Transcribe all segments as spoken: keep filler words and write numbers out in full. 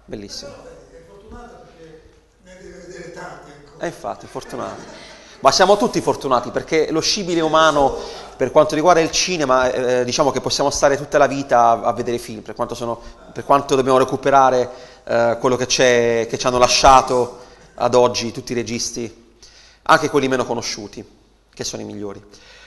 bellissimo. È fortunata perché ne deve vedere tanti ancora. E infatti, fortunati. Ma siamo tutti fortunati perché lo scibile umano, per quanto riguarda il cinema, eh, diciamo che possiamo stare tutta la vita a, a vedere film, per quanto, sono, per quanto dobbiamo recuperare eh, quello che, c'è, che ci hanno lasciato ad oggi tutti i registi, anche quelli meno conosciuti, che sono i migliori.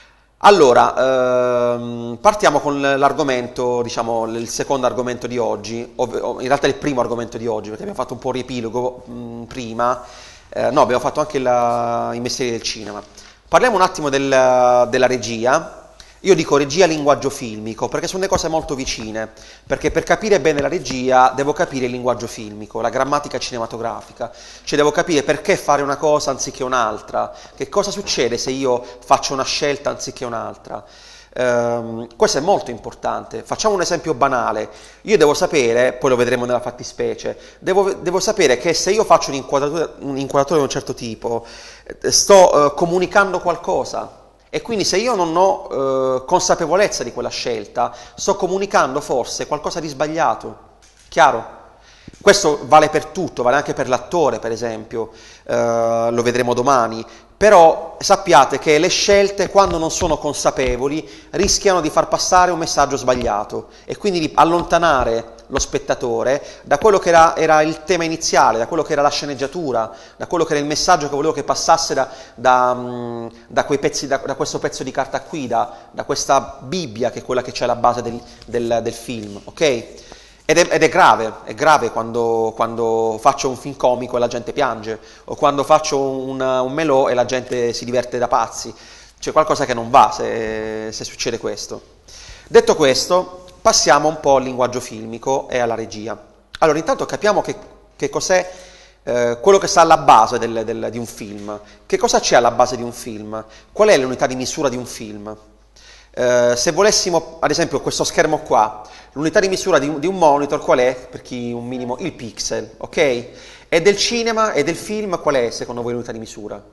Allora, ehm, partiamo con l'argomento, diciamo, il secondo argomento di oggi, ov- in realtà il primo argomento di oggi, perché abbiamo fatto un po' un riepilogo mh, prima, eh, no, abbiamo fatto anche la, i mestieri del cinema. Parliamo un attimo del, della regia. Io dico regia linguaggio filmico, perché sono due cose molto vicine, perché per capire bene la regia devo capire il linguaggio filmico, la grammatica cinematografica, cioè devo capire perché fare una cosa anziché un'altra, che cosa succede se io faccio una scelta anziché un'altra. Um, questo è molto importante. Facciamo un esempio banale. Io devo sapere, poi lo vedremo nella fattispecie, devo, devo sapere che se io faccio un'inquadratura, un'inquadratura di un certo tipo, sto uh, comunicando qualcosa. E quindi se io non ho eh, consapevolezza di quella scelta, sto comunicando forse qualcosa di sbagliato. Chiaro? Questo vale per tutto, vale anche per l'attore, per esempio, eh, lo vedremo domani. Però sappiate che le scelte, quando non sono consapevoli, rischiano di far passare un messaggio sbagliato e quindi di allontanare lo spettatore da quello che era, era il tema iniziale, da quello che era la sceneggiatura, da quello che era il messaggio che volevo che passasse da, da, da, quei pezzi, da, da questo pezzo di carta qui, da, da questa Bibbia che è quella che c'è alla base del, del, del film, ok? Ed è, ed è grave, è grave quando, quando faccio un film comico e la gente piange, o quando faccio un, un melò e la gente si diverte da pazzi. C'è qualcosa che non va se, se succede questo. Detto questo, passiamo un po' al linguaggio filmico e alla regia. Allora, intanto capiamo che, che cos'è eh, quello che sta alla base del, del, di un film. Che cosa c'è alla base di un film? Qual è l'unità di misura di un film? Uh, se volessimo, ad esempio, questo schermo qua, l'unità di misura di un, di un monitor qual è? Per chi un minimo, il pixel, ok? E del cinema e del film qual è secondo voi l'unità di misura?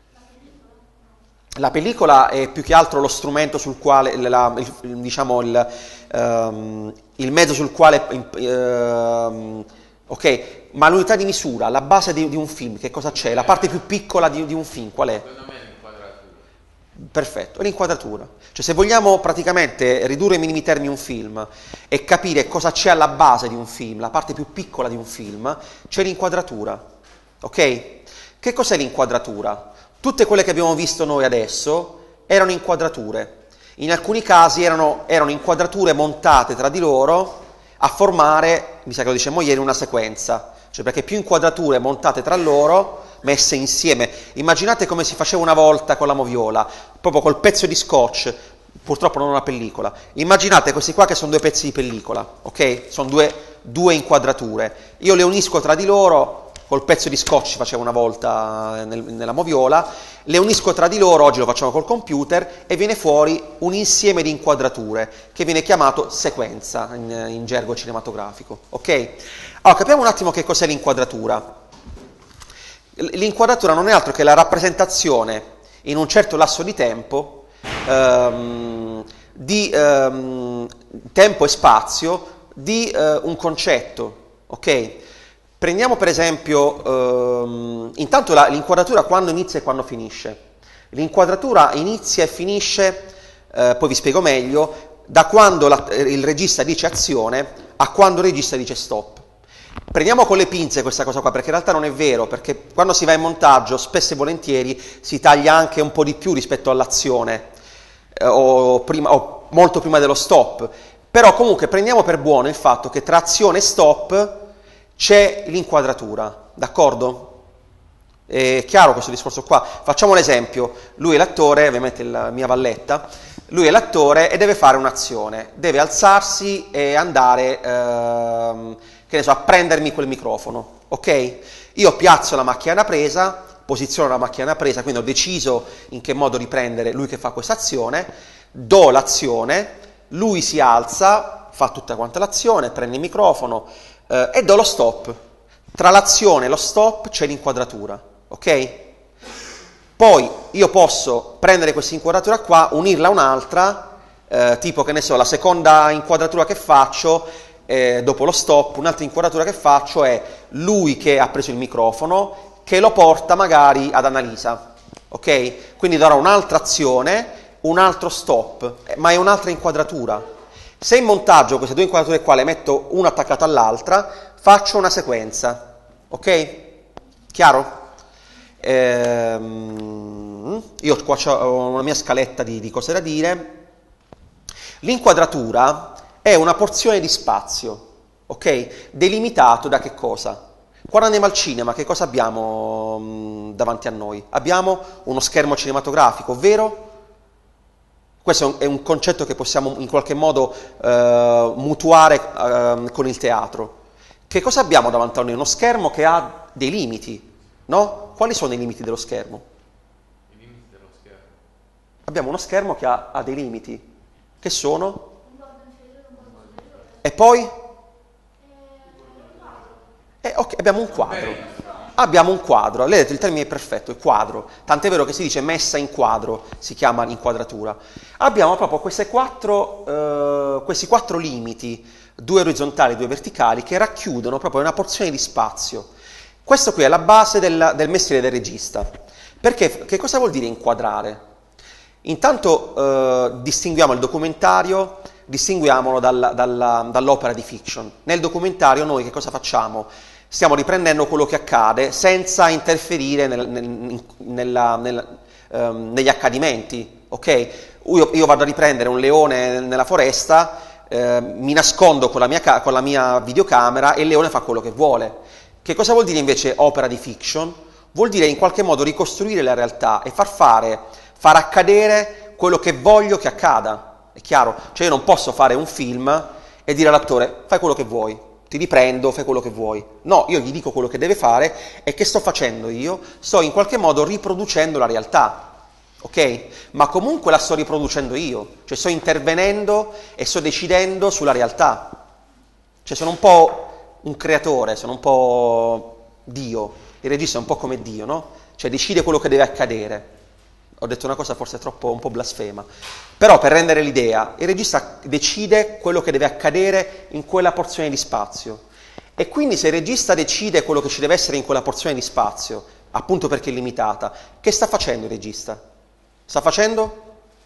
La pellicola è più che altro lo strumento sul quale, la, il, diciamo, il, um, il mezzo sul quale, uh, ok? Ma l'unità di misura, la base di, di un film, che cosa c'è? La parte più piccola di, di un film qual è? Perfetto, l'inquadratura. Cioè se vogliamo praticamente ridurre ai minimi termini un film e capire cosa c'è alla base di un film, la parte più piccola di un film, c'è l'inquadratura. Ok? Che cos'è l'inquadratura? Tutte quelle che abbiamo visto noi adesso erano inquadrature. In alcuni casi erano, erano inquadrature montate tra di loro a formare, mi sa che lo dicemmo ieri, una sequenza. Cioè perché più inquadrature montate tra loro, messe insieme, immaginate come si faceva una volta con la moviola, proprio col pezzo di scotch, purtroppo non una pellicola, immaginate questi qua che sono due pezzi di pellicola, ok? Sono due, due inquadrature, io le unisco tra di loro, col pezzo di scotch si faceva una volta nel, nella moviola, le unisco tra di loro, oggi lo facciamo col computer, e viene fuori un insieme di inquadrature, che viene chiamato sequenza in, in gergo cinematografico, ok? Allora, capiamo un attimo che cos'è l'inquadratura. L'inquadratura non è altro che la rappresentazione in un certo lasso di tempo, ehm, di ehm, tempo e spazio, di eh, un concetto, ok? Prendiamo per esempio, ehm, intanto la, l'inquadratura quando inizia e quando finisce. L'inquadratura inizia e finisce, eh, poi vi spiego meglio, da quando la, il regista dice azione a quando il regista dice stop. Prendiamo con le pinze questa cosa qua, perché in realtà non è vero, perché quando si va in montaggio spesso e volentieri si taglia anche un po' di più rispetto all'azione, eh, o, prima, o molto prima dello stop. Però comunque prendiamo per buono il fatto che tra azione e stop c'è l'inquadratura, d'accordo? È chiaro questo discorso qua? Facciamo l'esempio, lui è l'attore, ovviamente la mia valletta, lui è l'attore e deve fare un'azione, deve alzarsi e andare, ehm, che ne so, a prendermi quel microfono, ok? Io piazzo la macchina da presa, posiziono la macchina da presa, quindi ho deciso in che modo riprendere lui che fa questa azione, do l'azione, lui si alza, fa tutta quanta l'azione, prende il microfono eh, e do lo stop. Tra l'azione e lo stop c'è l'inquadratura, ok? Poi io posso prendere questa inquadratura qua, unirla a un'altra, eh, tipo che ne so, la seconda inquadratura che faccio eh, dopo lo stop, un'altra inquadratura che faccio è lui che ha preso il microfono, che lo porta magari ad Annalisa, ok? Quindi darò un'altra azione, un altro stop, ma è un'altra inquadratura. Se in montaggio queste due inquadrature qua le metto una attaccata all'altra, faccio una sequenza, ok? Chiaro? Ehm, io qua ho una mia scaletta di, di cose da dire. L'inquadratura è una porzione di spazio, ok? Delimitato da che cosa? Quando andiamo al cinema, che cosa abbiamo mh, davanti a noi? Abbiamo uno schermo cinematografico, ovvero? Questo è un, è un concetto che possiamo in qualche modo eh, mutuare eh, con il teatro. Che cosa abbiamo davanti a noi? Uno schermo che ha dei limiti, no? Quali sono i limiti dello schermo? I limiti dello schermo. Abbiamo uno schermo che ha, ha dei limiti, che sono? E poi? Eh, ok, abbiamo un quadro. Abbiamo un quadro. Lei ha detto il termine è perfetto, il quadro. Tant'è vero che si dice messa in quadro, si chiama inquadratura. Abbiamo proprio queste quattro, eh, questi quattro limiti, due orizzontali e due verticali, che racchiudono proprio una porzione di spazio. Questo qui è la base del, del mestiere del regista. Perché che cosa vuol dire inquadrare? Intanto eh, distinguiamo il documentario, distinguiamolo dalla, dalla, dall'opera di fiction. Nel documentario noi che cosa facciamo? Stiamo riprendendo quello che accade senza interferire nel, nel, nella, nel, um, negli accadimenti, ok? Io, io vado a riprendere un leone nella foresta, eh, mi nascondo con la, mia, con la mia videocamera e il leone fa quello che vuole. Che cosa vuol dire invece opera di fiction? Vuol dire in qualche modo ricostruire la realtà e far fare, far accadere quello che voglio che accada. È chiaro? Cioè io non posso fare un film e dire all'attore fai quello che vuoi. Ti riprendo, fai quello che vuoi. No, io gli dico quello che deve fare e che sto facendo io? Sto in qualche modo riproducendo la realtà, ok? Ma comunque la sto riproducendo io, cioè sto intervenendo e sto decidendo sulla realtà. Cioè sono un po' un creatore, sono un po' Dio. Il regista è un po' come Dio, no? Cioè decide quello che deve accadere. Ho detto una cosa forse troppo un po' blasfema, però per rendere l'idea, il regista decide quello che deve accadere in quella porzione di spazio e quindi se il regista decide quello che ci deve essere in quella porzione di spazio, appunto perché è limitata, che sta facendo il regista? Sta facendo?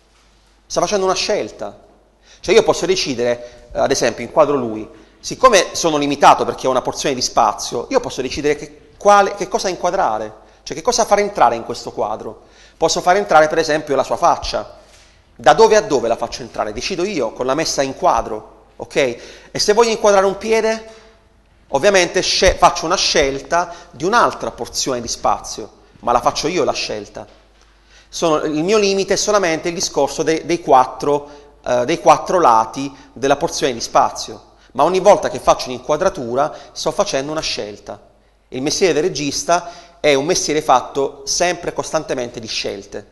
Sta facendo una scelta. Cioè io posso decidere, ad esempio, inquadro lui, siccome sono limitato perché ho una porzione di spazio, io posso decidere che, quale, che cosa inquadrare, cioè che cosa far entrare in questo quadro. Posso far entrare per esempio la sua faccia. Da dove a dove la faccio entrare? Decido io con la messa in quadro, ok? E se voglio inquadrare un piede, ovviamente sce- faccio una scelta di un'altra porzione di spazio, ma la faccio io la scelta. Sono, il mio limite è solamente il discorso de- dei, quattro, eh, dei quattro lati della porzione di spazio, ma ogni volta che faccio un'inquadratura sto facendo una scelta. Il mestiere del regista è un mestiere fatto sempre costantemente di scelte,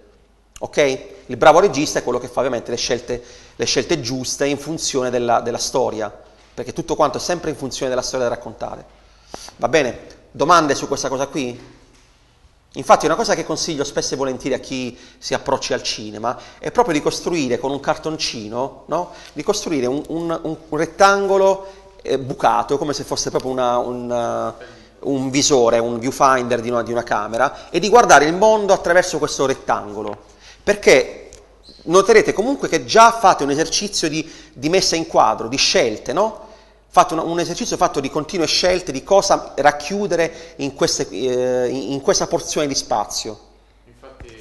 ok? Il bravo regista è quello che fa ovviamente le scelte, le scelte giuste in funzione della, della storia, perché tutto quanto è sempre in funzione della storia da raccontare. Va bene? Domande su questa cosa qui? Infatti una cosa che consiglio spesso e volentieri a chi si approccia al cinema è proprio di costruire con un cartoncino, no? Di costruire un, un, un rettangolo eh, bucato, come se fosse proprio una... una un visore, un viewfinder di una, di una camera e di guardare il mondo attraverso questo rettangolo, perché noterete comunque che già fate un esercizio di, di messa in quadro, di scelte, no? Fate un, un esercizio fatto di continue scelte di cosa racchiudere in, queste, eh, in questa porzione di spazio. Infatti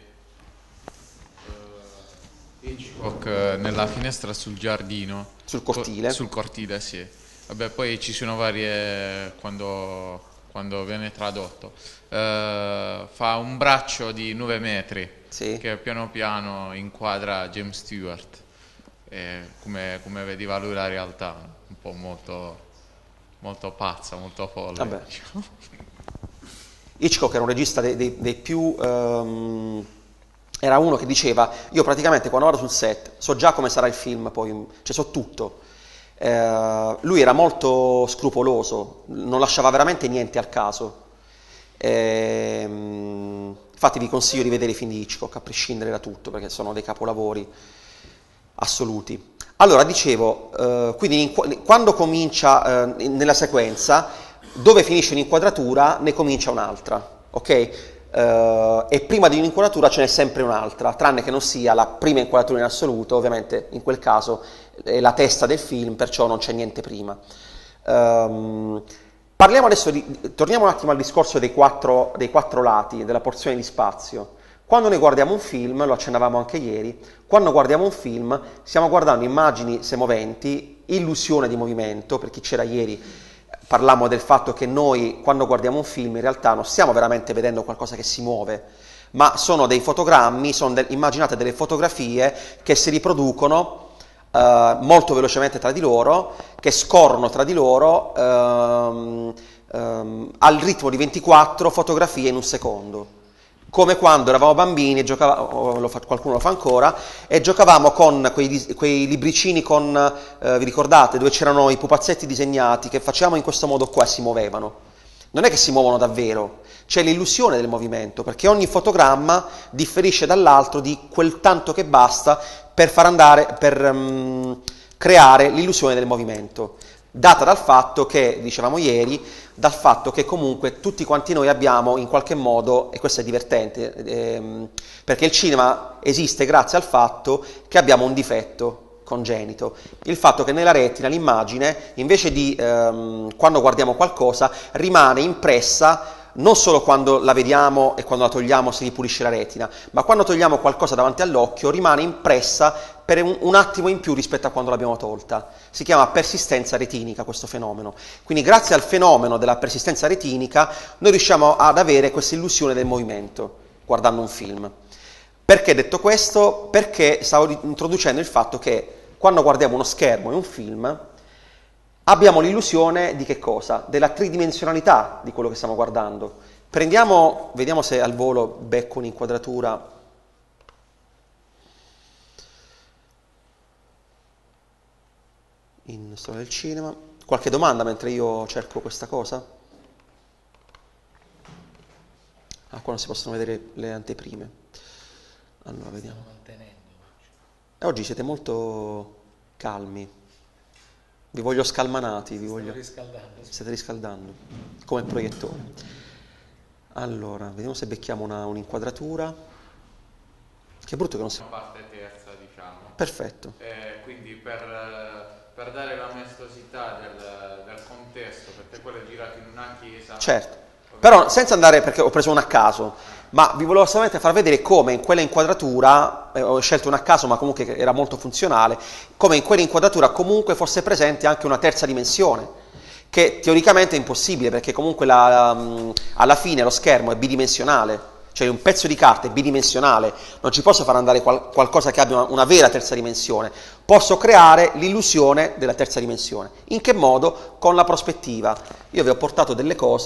uh, Hitchcock nella finestra sul giardino, Sul cortile. Co- sul cortile, sì. Vabbè, poi ci sono varie, quando, quando viene tradotto, uh, fa un braccio di nove metri, sì, che piano piano inquadra James Stewart, e come, come vedeva lui la realtà, un po' molto, molto pazza, molto folle. Vabbè. Diciamo. Hitchcock era un regista dei, dei, dei più... Um, era uno che diceva, io praticamente quando vado sul set so già come sarà il film, poi, cioè so tutto. Uh, lui era molto scrupoloso, non lasciava veramente niente al caso. E, um, infatti vi consiglio di vedere i film di Hitchcock, a prescindere da tutto, perché sono dei capolavori assoluti. Allora, dicevo, eh, quindi in- quando comincia eh, nella sequenza, dove finisce un'inquadratura, ne comincia un'altra, ok? Eh, e prima di un'inquadratura ce n'è sempre un'altra, tranne che non sia la prima inquadratura in assoluto, ovviamente in quel caso è la testa del film, perciò non c'è niente prima. Ehm, parliamo adesso di, torniamo un attimo al discorso dei quattro, dei quattro lati, della porzione di spazio. Quando noi guardiamo un film, lo accennavamo anche ieri, quando guardiamo un film stiamo guardando immagini semoventi, illusione di movimento, per chi c'era ieri parlammo del fatto che noi quando guardiamo un film in realtà non stiamo veramente vedendo qualcosa che si muove, ma sono dei fotogrammi, sono de- immaginate delle fotografie che si riproducono eh, molto velocemente tra di loro, che scorrono tra di loro ehm, ehm, al ritmo di ventiquattro fotografie in un secondo. Come quando eravamo bambini, e giocava, o lo fa, qualcuno lo fa ancora, e giocavamo con quei, dis- quei libricini con, eh, vi ricordate, dove c'erano i pupazzetti disegnati, che facevamo in questo modo qua e si muovevano. Non è che si muovono davvero, c'è l'illusione del movimento, perché ogni fotogramma differisce dall'altro di quel tanto che basta per far andare, per um, creare l'illusione del movimento, data dal fatto che, dicevamo ieri, dal fatto che comunque tutti quanti noi abbiamo in qualche modo, e questo è divertente, ehm, perché il cinema esiste grazie al fatto che abbiamo un difetto congenito, il fatto che nella retina l'immagine, invece di ehm, quando guardiamo qualcosa, rimane impressa non solo quando la vediamo e quando la togliamo si ripulisce la retina, ma quando togliamo qualcosa davanti all'occhio rimane impressa per un, un attimo in più rispetto a quando l'abbiamo tolta. Si chiama persistenza retinica questo fenomeno. Quindi grazie al fenomeno della persistenza retinica noi riusciamo ad avere questa illusione del movimento guardando un film. Perché detto questo? Perché stavo introducendo il fatto che quando guardiamo uno schermo e un film abbiamo l'illusione di che cosa? Della tridimensionalità di quello che stiamo guardando. Prendiamo, vediamo se al volo becco un'inquadratura. In storia del cinema. Qualche domanda mentre io cerco questa cosa? Ah, qua non si possono vedere le anteprime. Allora, vediamo. E oggi siete molto calmi. Vi voglio scalmanati, vi voglio... riscaldando. State riscaldando, come il proiettore. Allora, vediamo se becchiamo una, un'inquadratura. Che brutto che non si... Una parte terza, diciamo. Perfetto. Eh, quindi per, per dare la maestosità del, del contesto, perché quello è girato in una chiesa. Certo. Però senza andare, perché ho preso una a caso, ma vi volevo solamente far vedere come in quella inquadratura, eh, ho scelto una a caso ma comunque era molto funzionale, come in quella inquadratura comunque fosse presente anche una terza dimensione, che teoricamente è impossibile perché comunque la, um, alla fine lo schermo è bidimensionale, cioè un pezzo di carta è bidimensionale, non ci posso far andare qual- qualcosa che abbia una, una vera terza dimensione, posso creare l'illusione della terza dimensione. In che modo? Con la prospettiva. Io vi ho portato delle cose.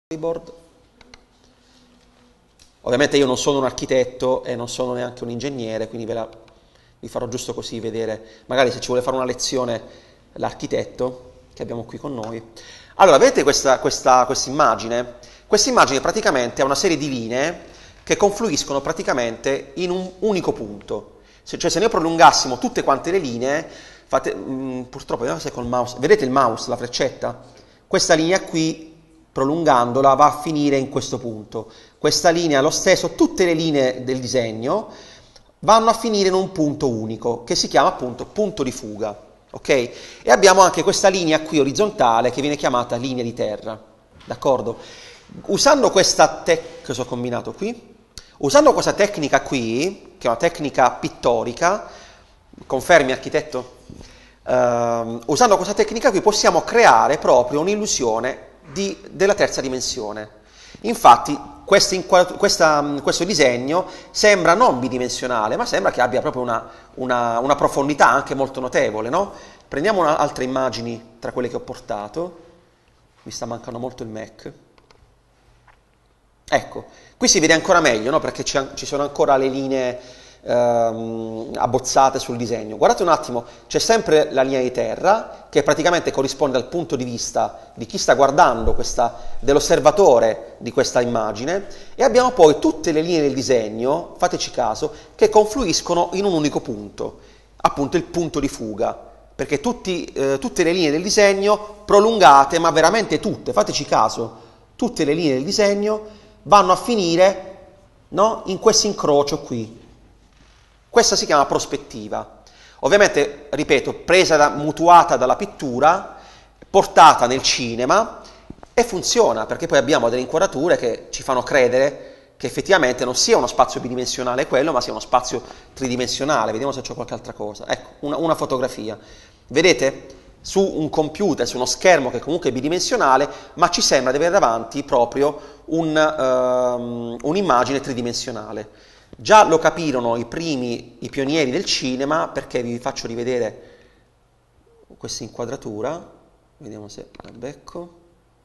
Ovviamente io non sono un architetto e non sono neanche un ingegnere, quindi ve la, vi farò giusto così vedere, magari se ci vuole fare una lezione l'architetto che abbiamo qui con noi. Allora, vedete questa, questa, questa immagine? Questa immagine praticamente è una serie di linee che confluiscono praticamente in un unico punto. Se, cioè se noi prolungassimo tutte quante le linee, fate, mh, purtroppo, vediamo se col mouse, vedete il mouse, la freccetta? Questa linea qui, prolungandola, va a finire in questo punto. Questa linea, lo stesso, tutte le linee del disegno vanno a finire in un punto unico, che si chiama appunto punto di fuga, ok? E abbiamo anche questa linea qui orizzontale che viene chiamata linea di terra, d'accordo? Usando questa tec- cosa ho combinato qui? Usando questa tecnica qui, che è una tecnica pittorica, confermi architetto? Uh, usando questa tecnica qui possiamo creare proprio un'illusione di, della terza dimensione. Infatti questi, questa, questo disegno sembra non bidimensionale, ma sembra che abbia proprio una, una, una profondità anche molto notevole, no? Prendiamo una, altre immagini tra quelle che ho portato. Mi sta mancando molto il Mac. Ecco, qui si vede ancora meglio, no? Perché ci sono ancora le linee ehm, abbozzate sul disegno. Guardate un attimo, c'è sempre la linea di terra che praticamente corrisponde al punto di vista di chi sta guardando questa, dell'osservatore di questa immagine, e abbiamo poi tutte le linee del disegno, fateci caso, che confluiscono in un unico punto. appunto il punto di fuga, perché tutti, eh, tutte le linee del disegno prolungate, ma veramente tutte, fateci caso, tutte le linee del disegno vanno a finire, no, in questo incrocio qui. Questa si chiama prospettiva. Ovviamente, ripeto, presa da, mutuata dalla pittura, portata nel cinema e funziona, perché poi abbiamo delle inquadrature che ci fanno credere che effettivamente non sia uno spazio bidimensionale quello, ma sia uno spazio tridimensionale. Vediamo se c'è qualche altra cosa. Ecco, una, una fotografia. Vedete? Su un computer, su uno schermo che comunque è bidimensionale, ma ci sembra di avere davanti proprio un, um, un'immagine tridimensionale. Già lo capirono i primi, i pionieri del cinema, perché vi faccio rivedere questa inquadratura. Vediamo se la becco.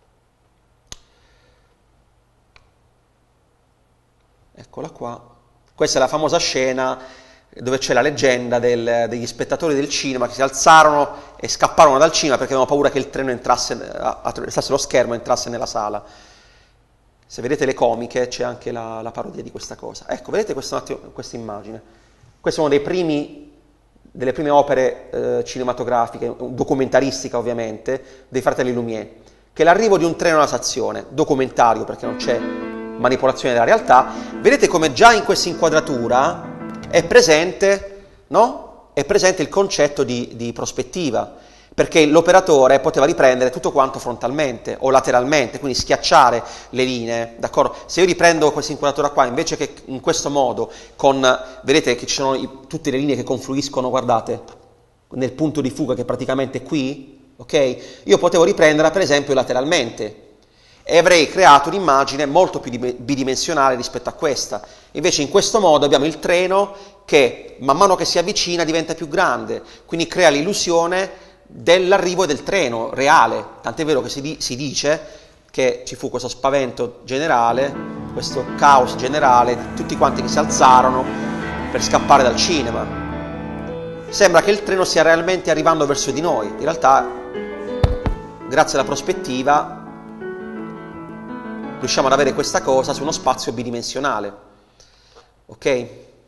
Eccola qua. Questa è la famosa scena dove c'è la leggenda del, degli spettatori del cinema che si alzarono e scapparono dal cinema perché avevano paura che il treno entrasse, attraversasse lo schermo e entrasse nella sala. Se vedete le comiche c'è anche la, la parodia di questa cosa. Ecco, vedete questa, questa immagine? Questo è uno dei primi, delle prime opere eh, cinematografiche, documentaristica ovviamente, dei fratelli Lumière, che è l'arrivo di un treno alla stazione, documentario perché non c'è manipolazione della realtà. Vedete come già in questa inquadratura è presente, no? È presente il concetto di, di prospettiva, perché l'operatore poteva riprendere tutto quanto frontalmente o lateralmente, quindi schiacciare le linee, d'accordo? Se io riprendo questa inquadratura qua, invece che in questo modo, con, vedete che ci sono i, tutte le linee che confluiscono, guardate, nel punto di fuga che praticamente è qui, ok? Io potevo riprenderla per esempio lateralmente, e avrei creato un'immagine molto più bidimensionale rispetto a questa. Invece in questo modo abbiamo il treno che man mano che si avvicina diventa più grande, quindi crea l'illusione dell'arrivo del treno reale, tant'è vero che si, di, si dice che ci fu questo spavento generale, questo caos generale, tutti quanti che si alzarono per scappare dal cinema. Sembra che il treno stia realmente arrivando verso di noi, in realtà grazie alla prospettiva riusciamo ad avere questa cosa su uno spazio bidimensionale. Ok?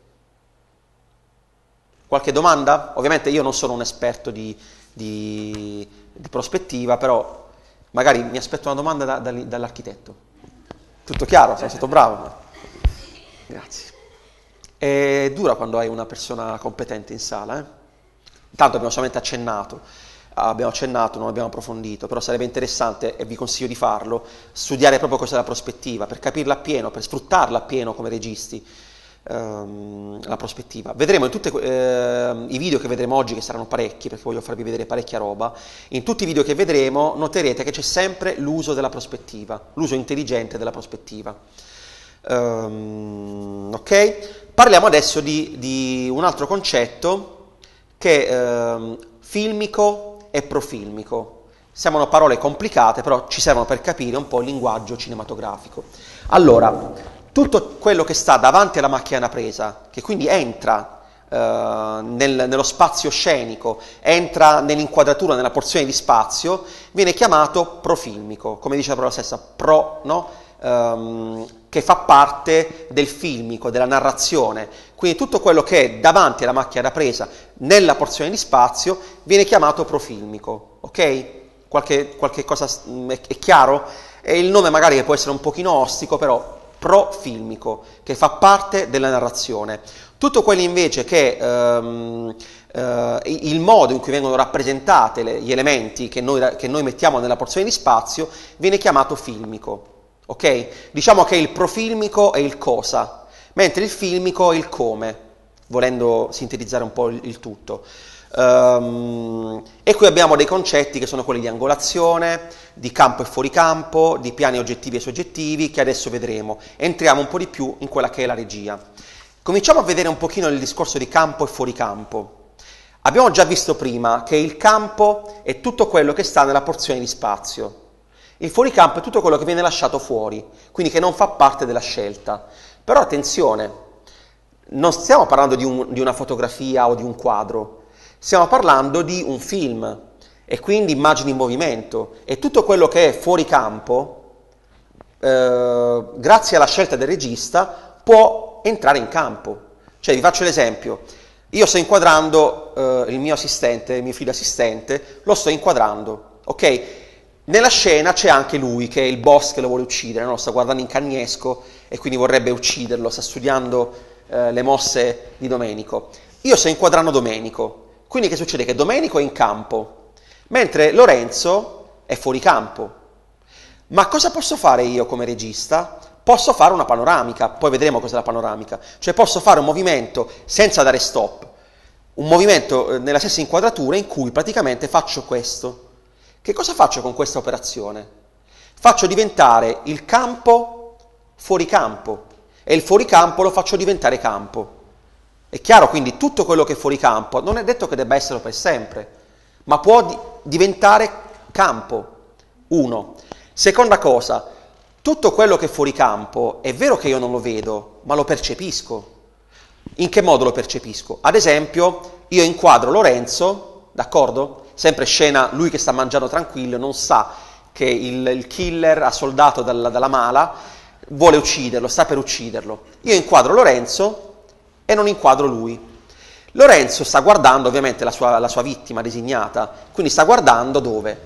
Qualche domanda? Ovviamente io non sono un esperto di, di, di prospettiva, però magari mi aspetto una domanda da, da, dall'architetto. Tutto chiaro? Sono stato bravo? Grazie. È dura quando hai una persona competente in sala, eh? Intanto abbiamo solamente accennato. Abbiamo accennato, non abbiamo approfondito, però sarebbe interessante, e vi consiglio di farlo, studiare proprio cos'è la prospettiva, per capirla appieno, per sfruttarla appieno come registi, ehm, la prospettiva. Vedremo in tutti eh, i video che vedremo oggi, che saranno parecchi, perché voglio farvi vedere parecchia roba, in tutti i video che vedremo noterete che c'è sempre l'uso della prospettiva, l'uso intelligente della prospettiva. Um, ok? Parliamo adesso di, di un altro concetto che è ehm, filmico e profilmico. Sembrano parole complicate, però ci servono per capire un po' il linguaggio cinematografico. Allora, tutto quello che sta davanti alla macchina da presa, che quindi entra eh, nel, nello spazio scenico, entra nell'inquadratura, nella porzione di spazio, viene chiamato profilmico, come dice la parola stessa, pro, no? Um, che fa parte del filmico, della narrazione. Quindi tutto quello che è davanti alla macchina da presa nella porzione di spazio viene chiamato profilmico, ok? Qualche, qualche cosa è, è chiaro? E il nome magari che può essere un pochino ostico, però profilmico, che fa parte della narrazione. Tutto quello invece che um, uh, il modo in cui vengono rappresentate le, gli elementi che noi, che noi mettiamo nella porzione di spazio viene chiamato filmico. Ok? Diciamo che il profilmico è il cosa, mentre il filmico è il come, volendo sintetizzare un po' il, il tutto. Um, e qui abbiamo dei concetti che sono quelli di angolazione, di campo e fuoricampo, di piani oggettivi e soggettivi, che adesso vedremo. Entriamo un po' di più in quella che è la regia. Cominciamo a vedere un pochino il discorso di campo e fuoricampo. Abbiamo già visto prima che il campo è tutto quello che sta nella porzione di spazio. Il fuoricampo è tutto quello che viene lasciato fuori, quindi che non fa parte della scelta. Però attenzione, non stiamo parlando di, un, di una fotografia o di un quadro, stiamo parlando di un film e quindi immagini in movimento, e tutto quello che è fuoricampo, eh, grazie alla scelta del regista, può entrare in campo. Cioè, vi faccio l'esempio, Io sto inquadrando eh, il mio assistente, il mio figlio assistente, lo sto inquadrando, ok? Nella scena c'è anche lui, che è il boss che lo vuole uccidere, no? Lo sta guardando in cagnesco e quindi vorrebbe ucciderlo, sta studiando eh, le mosse di Domenico. Io sto inquadrando Domenico, quindi che succede? Che Domenico è in campo, mentre Lorenzo è fuori campo. Ma cosa posso fare io come regista? Posso fare una panoramica, poi vedremo cos'è la panoramica, cioè posso fare un movimento senza dare stop, un movimento nella stessa inquadratura in cui praticamente faccio questo. Che cosa faccio con questa operazione? Faccio diventare il campo fuori campo e il fuori campo lo faccio diventare campo. È chiaro, quindi tutto quello che è fuori campo non è detto che debba esserlo per sempre, ma può di- diventare campo. Uno. Seconda cosa, tutto quello che è fuori campo è vero che io non lo vedo, ma lo percepisco. In che modo lo percepisco? Ad esempio, io inquadro Lorenzo, d'accordo? Sempre scena, lui che sta mangiando tranquillo, non sa che il, il killer assoldato dalla, dalla mala vuole ucciderlo, sta per ucciderlo. Io inquadro Lorenzo e non inquadro lui. Lorenzo sta guardando ovviamente la sua, la sua vittima designata, quindi sta guardando dove?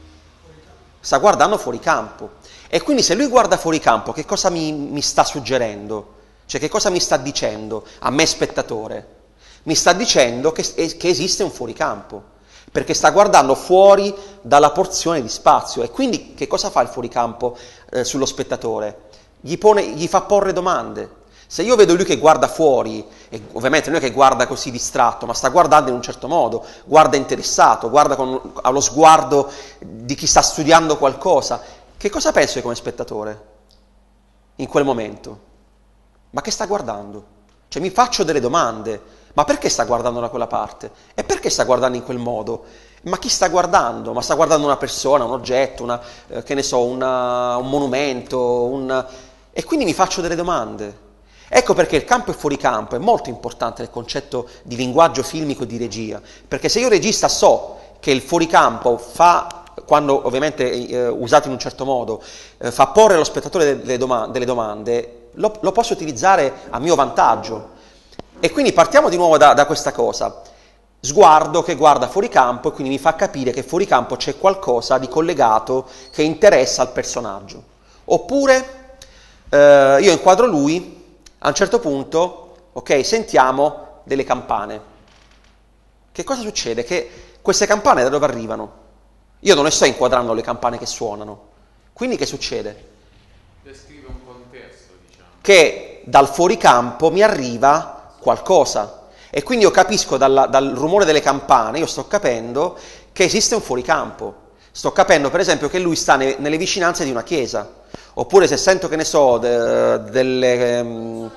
Sta guardando fuori campo. E quindi se lui guarda fuori campo, che cosa mi, mi sta suggerendo? Cioè che cosa mi sta dicendo a me spettatore? Mi sta dicendo che, che esiste un fuoricampo, perché sta guardando fuori dalla porzione di spazio. E quindi che cosa fa il fuoricampo eh, sullo spettatore? Gli, pone, gli fa porre domande. Se io vedo lui che guarda fuori, e ovviamente non è che guarda così distratto, ma sta guardando in un certo modo, guarda interessato, guarda con, ha lo sguardo di chi sta studiando qualcosa, che cosa penso io come spettatore in quel momento? Ma che sta guardando? Cioè mi faccio delle domande, ma perché sta guardando da quella parte? E perché sta guardando in quel modo? Ma chi sta guardando? Ma sta guardando una persona, un oggetto, una, eh, che ne so, una, un monumento, un... e quindi mi faccio delle domande. Ecco perché il campo e fuori campo è molto importante nel concetto di linguaggio filmico e di regia, perché se io regista so che il fuoricampo fa, quando ovviamente eh, usato in un certo modo, eh, fa porre allo spettatore delle, doma- delle domande, lo, lo posso utilizzare a mio vantaggio. E quindi partiamo di nuovo da, da questa cosa. Sguardo che guarda fuori campo e quindi mi fa capire che fuori campo c'è qualcosa di collegato che interessa al personaggio. Oppure eh, io inquadro lui. A un certo punto, ok, sentiamo delle campane. Che cosa succede? Che queste campane da dove arrivano? Io non le sto inquadrando le campane che suonano. Quindi che succede? Descrive un contesto, diciamo. Che dal fuoricampo mi arriva qualcosa. E quindi io capisco dalla, dal rumore delle campane, io sto capendo che esiste un fuoricampo. Sto capendo, per esempio, che lui sta ne, nelle vicinanze di una chiesa. Oppure se sento, che ne so, de, delle... Um...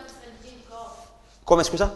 Come, scusa?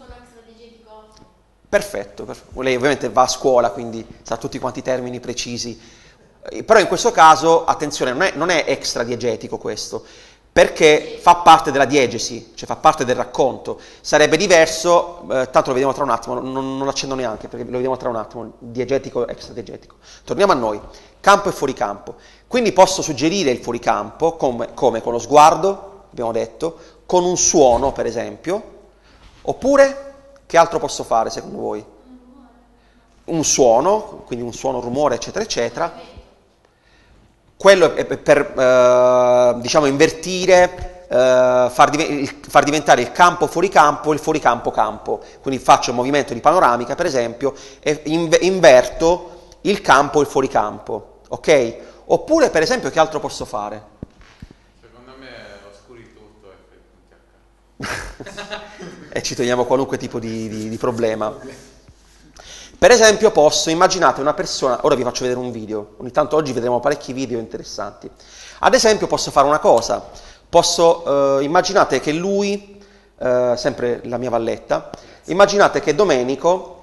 Perfetto, perfetto. Lei ovviamente va a scuola, quindi sa tutti quanti i termini precisi. Però in questo caso, attenzione, non è, non è extra diegetico questo, perché fa parte della diegesi, cioè fa parte del racconto. Sarebbe diverso, eh, tanto lo vediamo tra un attimo, non, non lo accendo neanche, perché lo vediamo tra un attimo, diegetico, extra diegetico. Torniamo a noi, campo e fuoricampo. Quindi posso suggerire il fuoricampo come, come con lo sguardo, abbiamo detto, con un suono, per esempio, oppure che altro posso fare secondo voi? Un suono, quindi un suono, rumore, eccetera, eccetera. Quello è per, eh, diciamo, invertire, eh, far, div- far diventare il campo fuoricampo il fuoricampo campo. Quindi faccio un movimento di panoramica, per esempio, e inv- inverto il campo e il fuoricampo, ok? Oppure, per esempio, che altro posso fare? Secondo me oscuri tutto e fai punti a capo. E ci togliamo qualunque tipo di, di, di problema. Per esempio posso, immaginate una persona, ora vi faccio vedere un video, ogni tanto oggi vedremo parecchi video interessanti. Ad esempio posso fare una cosa, posso, eh, immaginate che lui, eh, sempre la mia valletta, immaginate che Domenico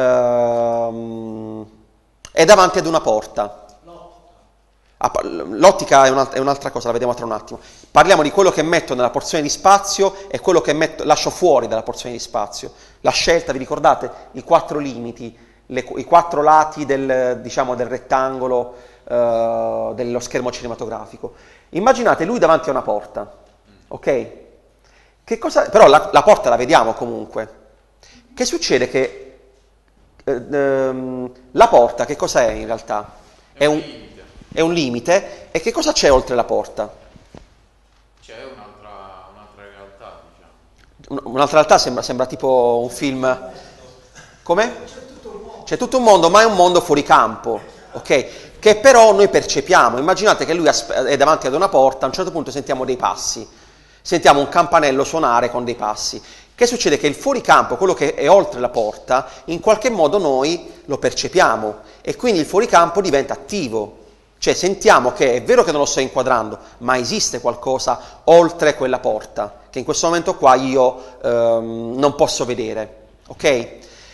eh, è davanti ad una porta. L'ottica è, un'alt- è un'altra cosa, la vediamo tra un attimo. Parliamo di quello che metto nella porzione di spazio e quello che metto, lascio fuori dalla porzione di spazio. La scelta, vi ricordate? I quattro limiti, le, i quattro lati del, diciamo, del rettangolo uh, dello schermo cinematografico. Immaginate lui davanti a una porta, ok? Che cosa, però la, la porta la vediamo comunque. Che succede? Che eh, ehm, la porta che cosa è in realtà? È un, è un limite. E che cosa c'è oltre la porta? C'è un'altra un'altra realtà, diciamo. Un- Un'altra realtà sembra, sembra tipo un film. Come? C'è tutto un mondo, ma è un mondo fuori campo, ok? Che però noi percepiamo. Immaginate che lui aspe- è davanti ad una porta, a un certo punto sentiamo dei passi, sentiamo un campanello suonare con dei passi. Che succede? Che il fuoricampo, quello che è oltre la porta, in qualche modo noi lo percepiamo e quindi il fuoricampo diventa attivo. Cioè sentiamo che è vero che non lo sto inquadrando, ma esiste qualcosa oltre quella porta, che in questo momento qua io ehm, non posso vedere, ok?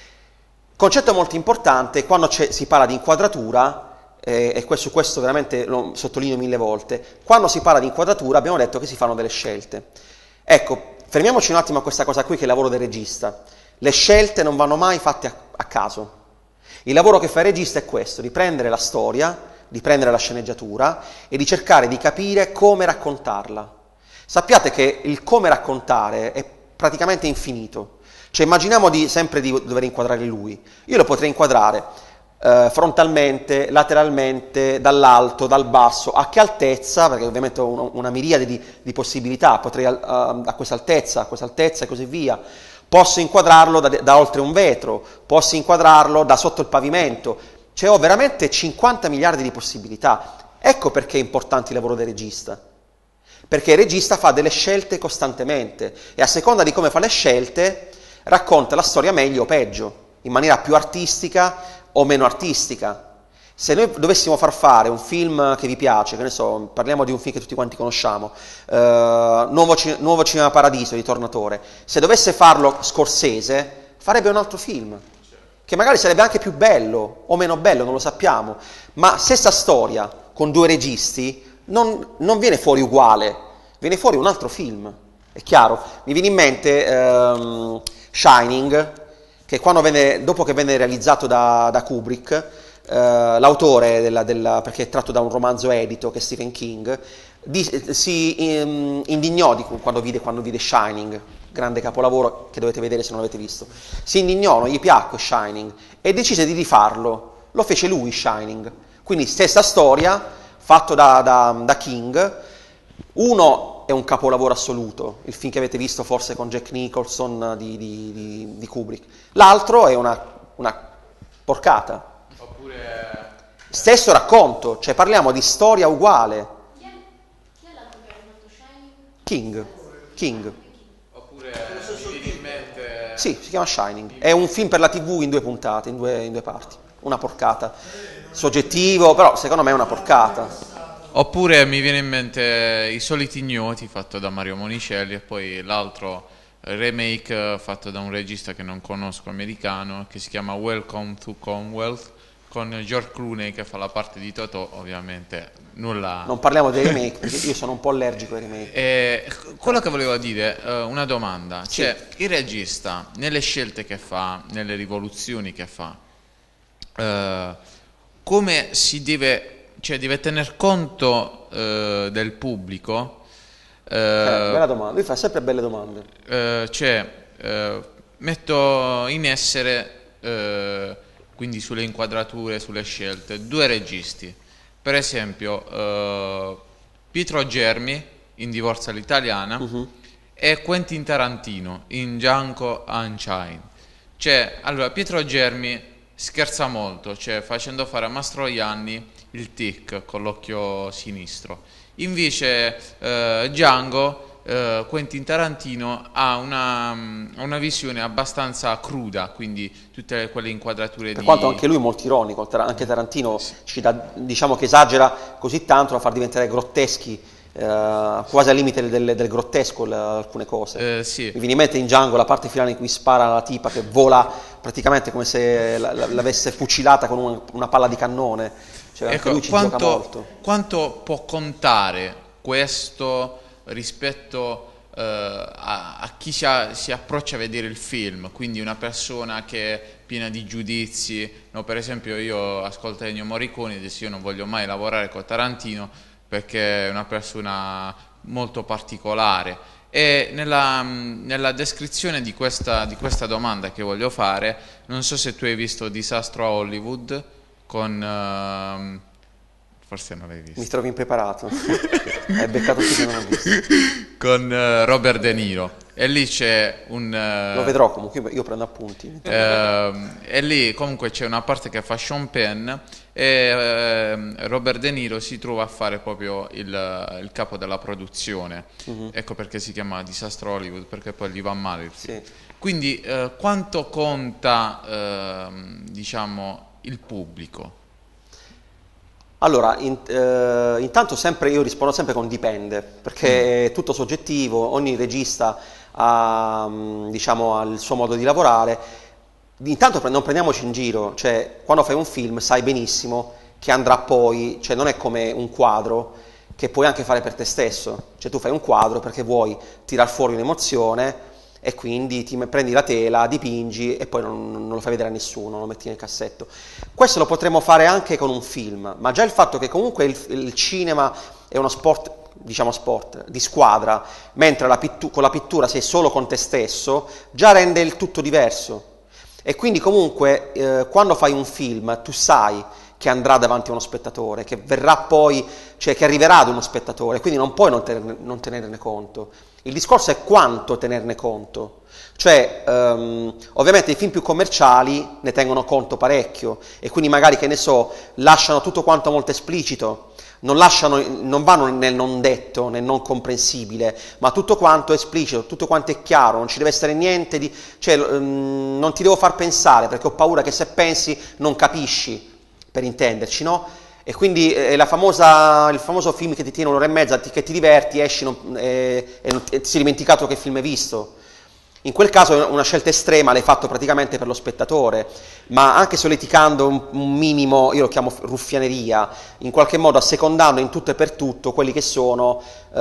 Concetto molto importante, quando c'è- si parla di inquadratura, eh, e questo, questo veramente lo sottolineo mille volte, quando si parla di inquadratura abbiamo detto che si fanno delle scelte. Ecco, fermiamoci un attimo a questa cosa qui che è il lavoro del regista. Le scelte non vanno mai fatte a, a caso. Il lavoro che fa il regista è questo, di prendere la storia, di prendere la sceneggiatura e di cercare di capire come raccontarla. Sappiate che il come raccontare è praticamente infinito. Cioè immaginiamo di, sempre di dover inquadrare lui. Io lo potrei inquadrare eh, frontalmente, lateralmente, dall'alto, dal basso, a che altezza, perché ovviamente ho una, una miriade di, di possibilità, potrei uh, a questa altezza, a questa altezza e così via. Posso inquadrarlo da, da oltre un vetro, posso inquadrarlo da sotto il pavimento, cioè ho veramente cinquanta miliardi di possibilità. Ecco perché è importante il lavoro del regista, perché il regista fa delle scelte costantemente e a seconda di come fa le scelte racconta la storia meglio o peggio, in maniera più artistica o meno artistica. Se noi dovessimo far fare un film che vi piace, che ne so, parliamo di un film che tutti quanti conosciamo, eh, Nuovo, Ci- Nuovo Cinema Paradiso di Tornatore, se dovesse farlo Scorsese, farebbe un altro film, che magari sarebbe anche più bello o meno bello, non lo sappiamo, ma stessa storia con due registi non, non viene fuori uguale, viene fuori un altro film, è chiaro? Mi viene in mente ehm, Shining, che quando venne, dopo che venne realizzato da, da Kubrick, Uh, l'autore, della, della, perché è tratto da un romanzo edito che è Stephen King, di, si um, indignò di, quando, vide, quando vide Shining, grande capolavoro che dovete vedere se non l'avete visto. Si indignò, non gli piacque Shining e decise di rifarlo. Lo fece lui Shining. Quindi stessa storia, fatto da, da, da King. Uno è un capolavoro assoluto, il film che avete visto forse con Jack Nicholson di, di, di, di Kubrick. L'altro è una, una porcata. Stesso racconto, cioè parliamo di storia uguale. Chi è, chi è l'altro che ha fatto Shining? King, King. Oppure mi viene in mente... Sì, si chiama Shining. È un film per la tivù in due puntate, in due, in due parti. Una porcata. Soggettivo, però secondo me è una porcata. Oppure mi viene in mente I Soliti Ignoti, fatto da Mario Monicelli, e poi l'altro remake fatto da un regista che non conosco, americano, che si chiama Welcome to Commonwealth, con George Clooney che fa la parte di Totò, ovviamente nulla... Non parliamo dei remake, perché io sono un po' allergico ai remake. Eh, quello che volevo dire, eh, una domanda, Sì. cioè il regista nelle scelte che fa, nelle rivoluzioni che fa, eh, come si deve, cioè deve tener conto eh, del pubblico? Eh, Eh, bella domanda, lui fa sempre belle domande. eh, cioè eh, metto in essere eh, quindi sulle inquadrature, sulle scelte, due registi, per esempio eh, Pietro Germi in Divorza all'italiana Uh-huh. e Quentin Tarantino in Django Unchained. Cioè, allora Pietro Germi scherza molto, cioè facendo fare a Mastroianni il tic con l'occhio sinistro. Invece eh, Django Uh, Quentin Tarantino ha una, una visione abbastanza cruda, quindi tutte quelle inquadrature Per di... quanto anche lui è molto ironico, Tar- anche Tarantino ci dà, diciamo che esagera così tanto da far diventare grotteschi, eh, quasi al limite del, del grottesco le- alcune cose. Eh, sì. Mi viene in mente in Django la parte finale in cui spara la tipa che vola praticamente come se la- la- l'avesse fucilata con una, una palla di cannone, cioè anche Ecco, lui ci gioca quanto, molto. quanto può contare questo rispetto eh, a, a chi si, a- si approccia a vedere il film, quindi una persona che è piena di giudizi, no? Per esempio io ascolto Ennio Morricone e dico io non voglio mai lavorare con Tarantino perché è una persona molto particolare, E nella, nella descrizione di questa, di questa domanda che voglio fare, non so se tu hai visto Disastro a Hollywood con... ehm, forse non l'hai visto. Mi trovi impreparato. Hai beccato tu che non ho visto. Con eh, Robert De Niro. E lì c'è un... eh, Lo vedrò comunque, io prendo appunti. ehm, e lì comunque c'è una parte che fa Sean Penn e ehm, Robert De Niro si trova a fare proprio il, il capo della produzione. Mhm. Ecco perché si chiama Disastro Hollywood, perché poi gli va male il film. Sì. Quindi eh, quanto conta, ehm, diciamo, il pubblico? Allora, in- eh, intanto sempre io rispondo sempre con dipende, perché è tutto soggettivo, ogni regista ha, mm, diciamo, ha il suo modo di lavorare. Intanto pre- non prendiamoci in giro, cioè quando fai un film sai benissimo che andrà poi, cioè non è come un quadro che puoi anche fare per te stesso, cioè tu fai un quadro perché vuoi tirar fuori un'emozione e quindi ti me- prendi la tela, dipingi e poi non, non lo fai vedere a nessuno, lo metti nel cassetto. Questo lo potremmo fare anche con un film, ma già il fatto che comunque il, il cinema è uno sport, diciamo sport, di squadra, mentre la pittu- con la pittura sei solo con te stesso, già rende il tutto diverso. E quindi comunque eh, quando fai un film tu sai che andrà davanti a uno spettatore, che verrà poi, cioè che arriverà ad uno spettatore, quindi non puoi non tenerne, non tenerne conto. Il discorso è quanto tenerne conto. Cioè, ehm, ovviamente i film più commerciali ne tengono conto parecchio e quindi magari, che ne so, lasciano tutto quanto molto esplicito, non, lasciano, non vanno nel non detto, nel non comprensibile, ma tutto quanto è esplicito, tutto quanto è chiaro, non ci deve essere niente di... cioè, ehm, non ti devo far pensare perché ho paura che se pensi non capisci, per intenderci, no? E quindi è la famosa, il famoso film che ti tiene un'ora e mezza, ti- che ti diverti, esci non- e, e non- e ti sei dimenticato che film hai visto. In quel caso una scelta estrema l'hai fatto praticamente per lo spettatore, ma anche solleticando un, un minimo, io lo chiamo ruffianeria, in qualche modo assecondando in tutto e per tutto quelli che sono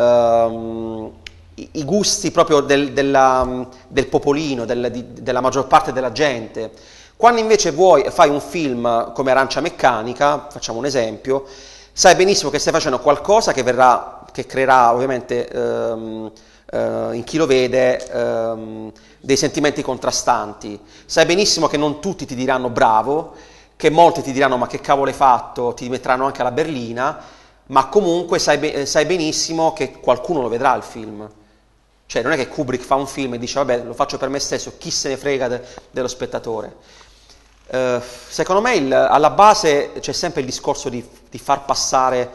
ehm, i, i gusti proprio del, della- del popolino, del- di- della maggior parte della gente. Quando invece vuoi, fai un film come Arancia Meccanica, facciamo un esempio, sai benissimo che stai facendo qualcosa che verrà, che creerà ovviamente ehm, eh, in chi lo vede ehm, dei sentimenti contrastanti. Sai benissimo che non tutti ti diranno bravo, che molti ti diranno ma che cavolo hai fatto, ti metteranno anche alla berlina, ma comunque sai, be- sai benissimo che qualcuno lo vedrà il film. Cioè non è che Kubrick fa un film e dice vabbè lo faccio per me stesso, chi se ne frega de- dello spettatore. Eh, secondo me il- alla base c'è sempre il discorso di, di far passare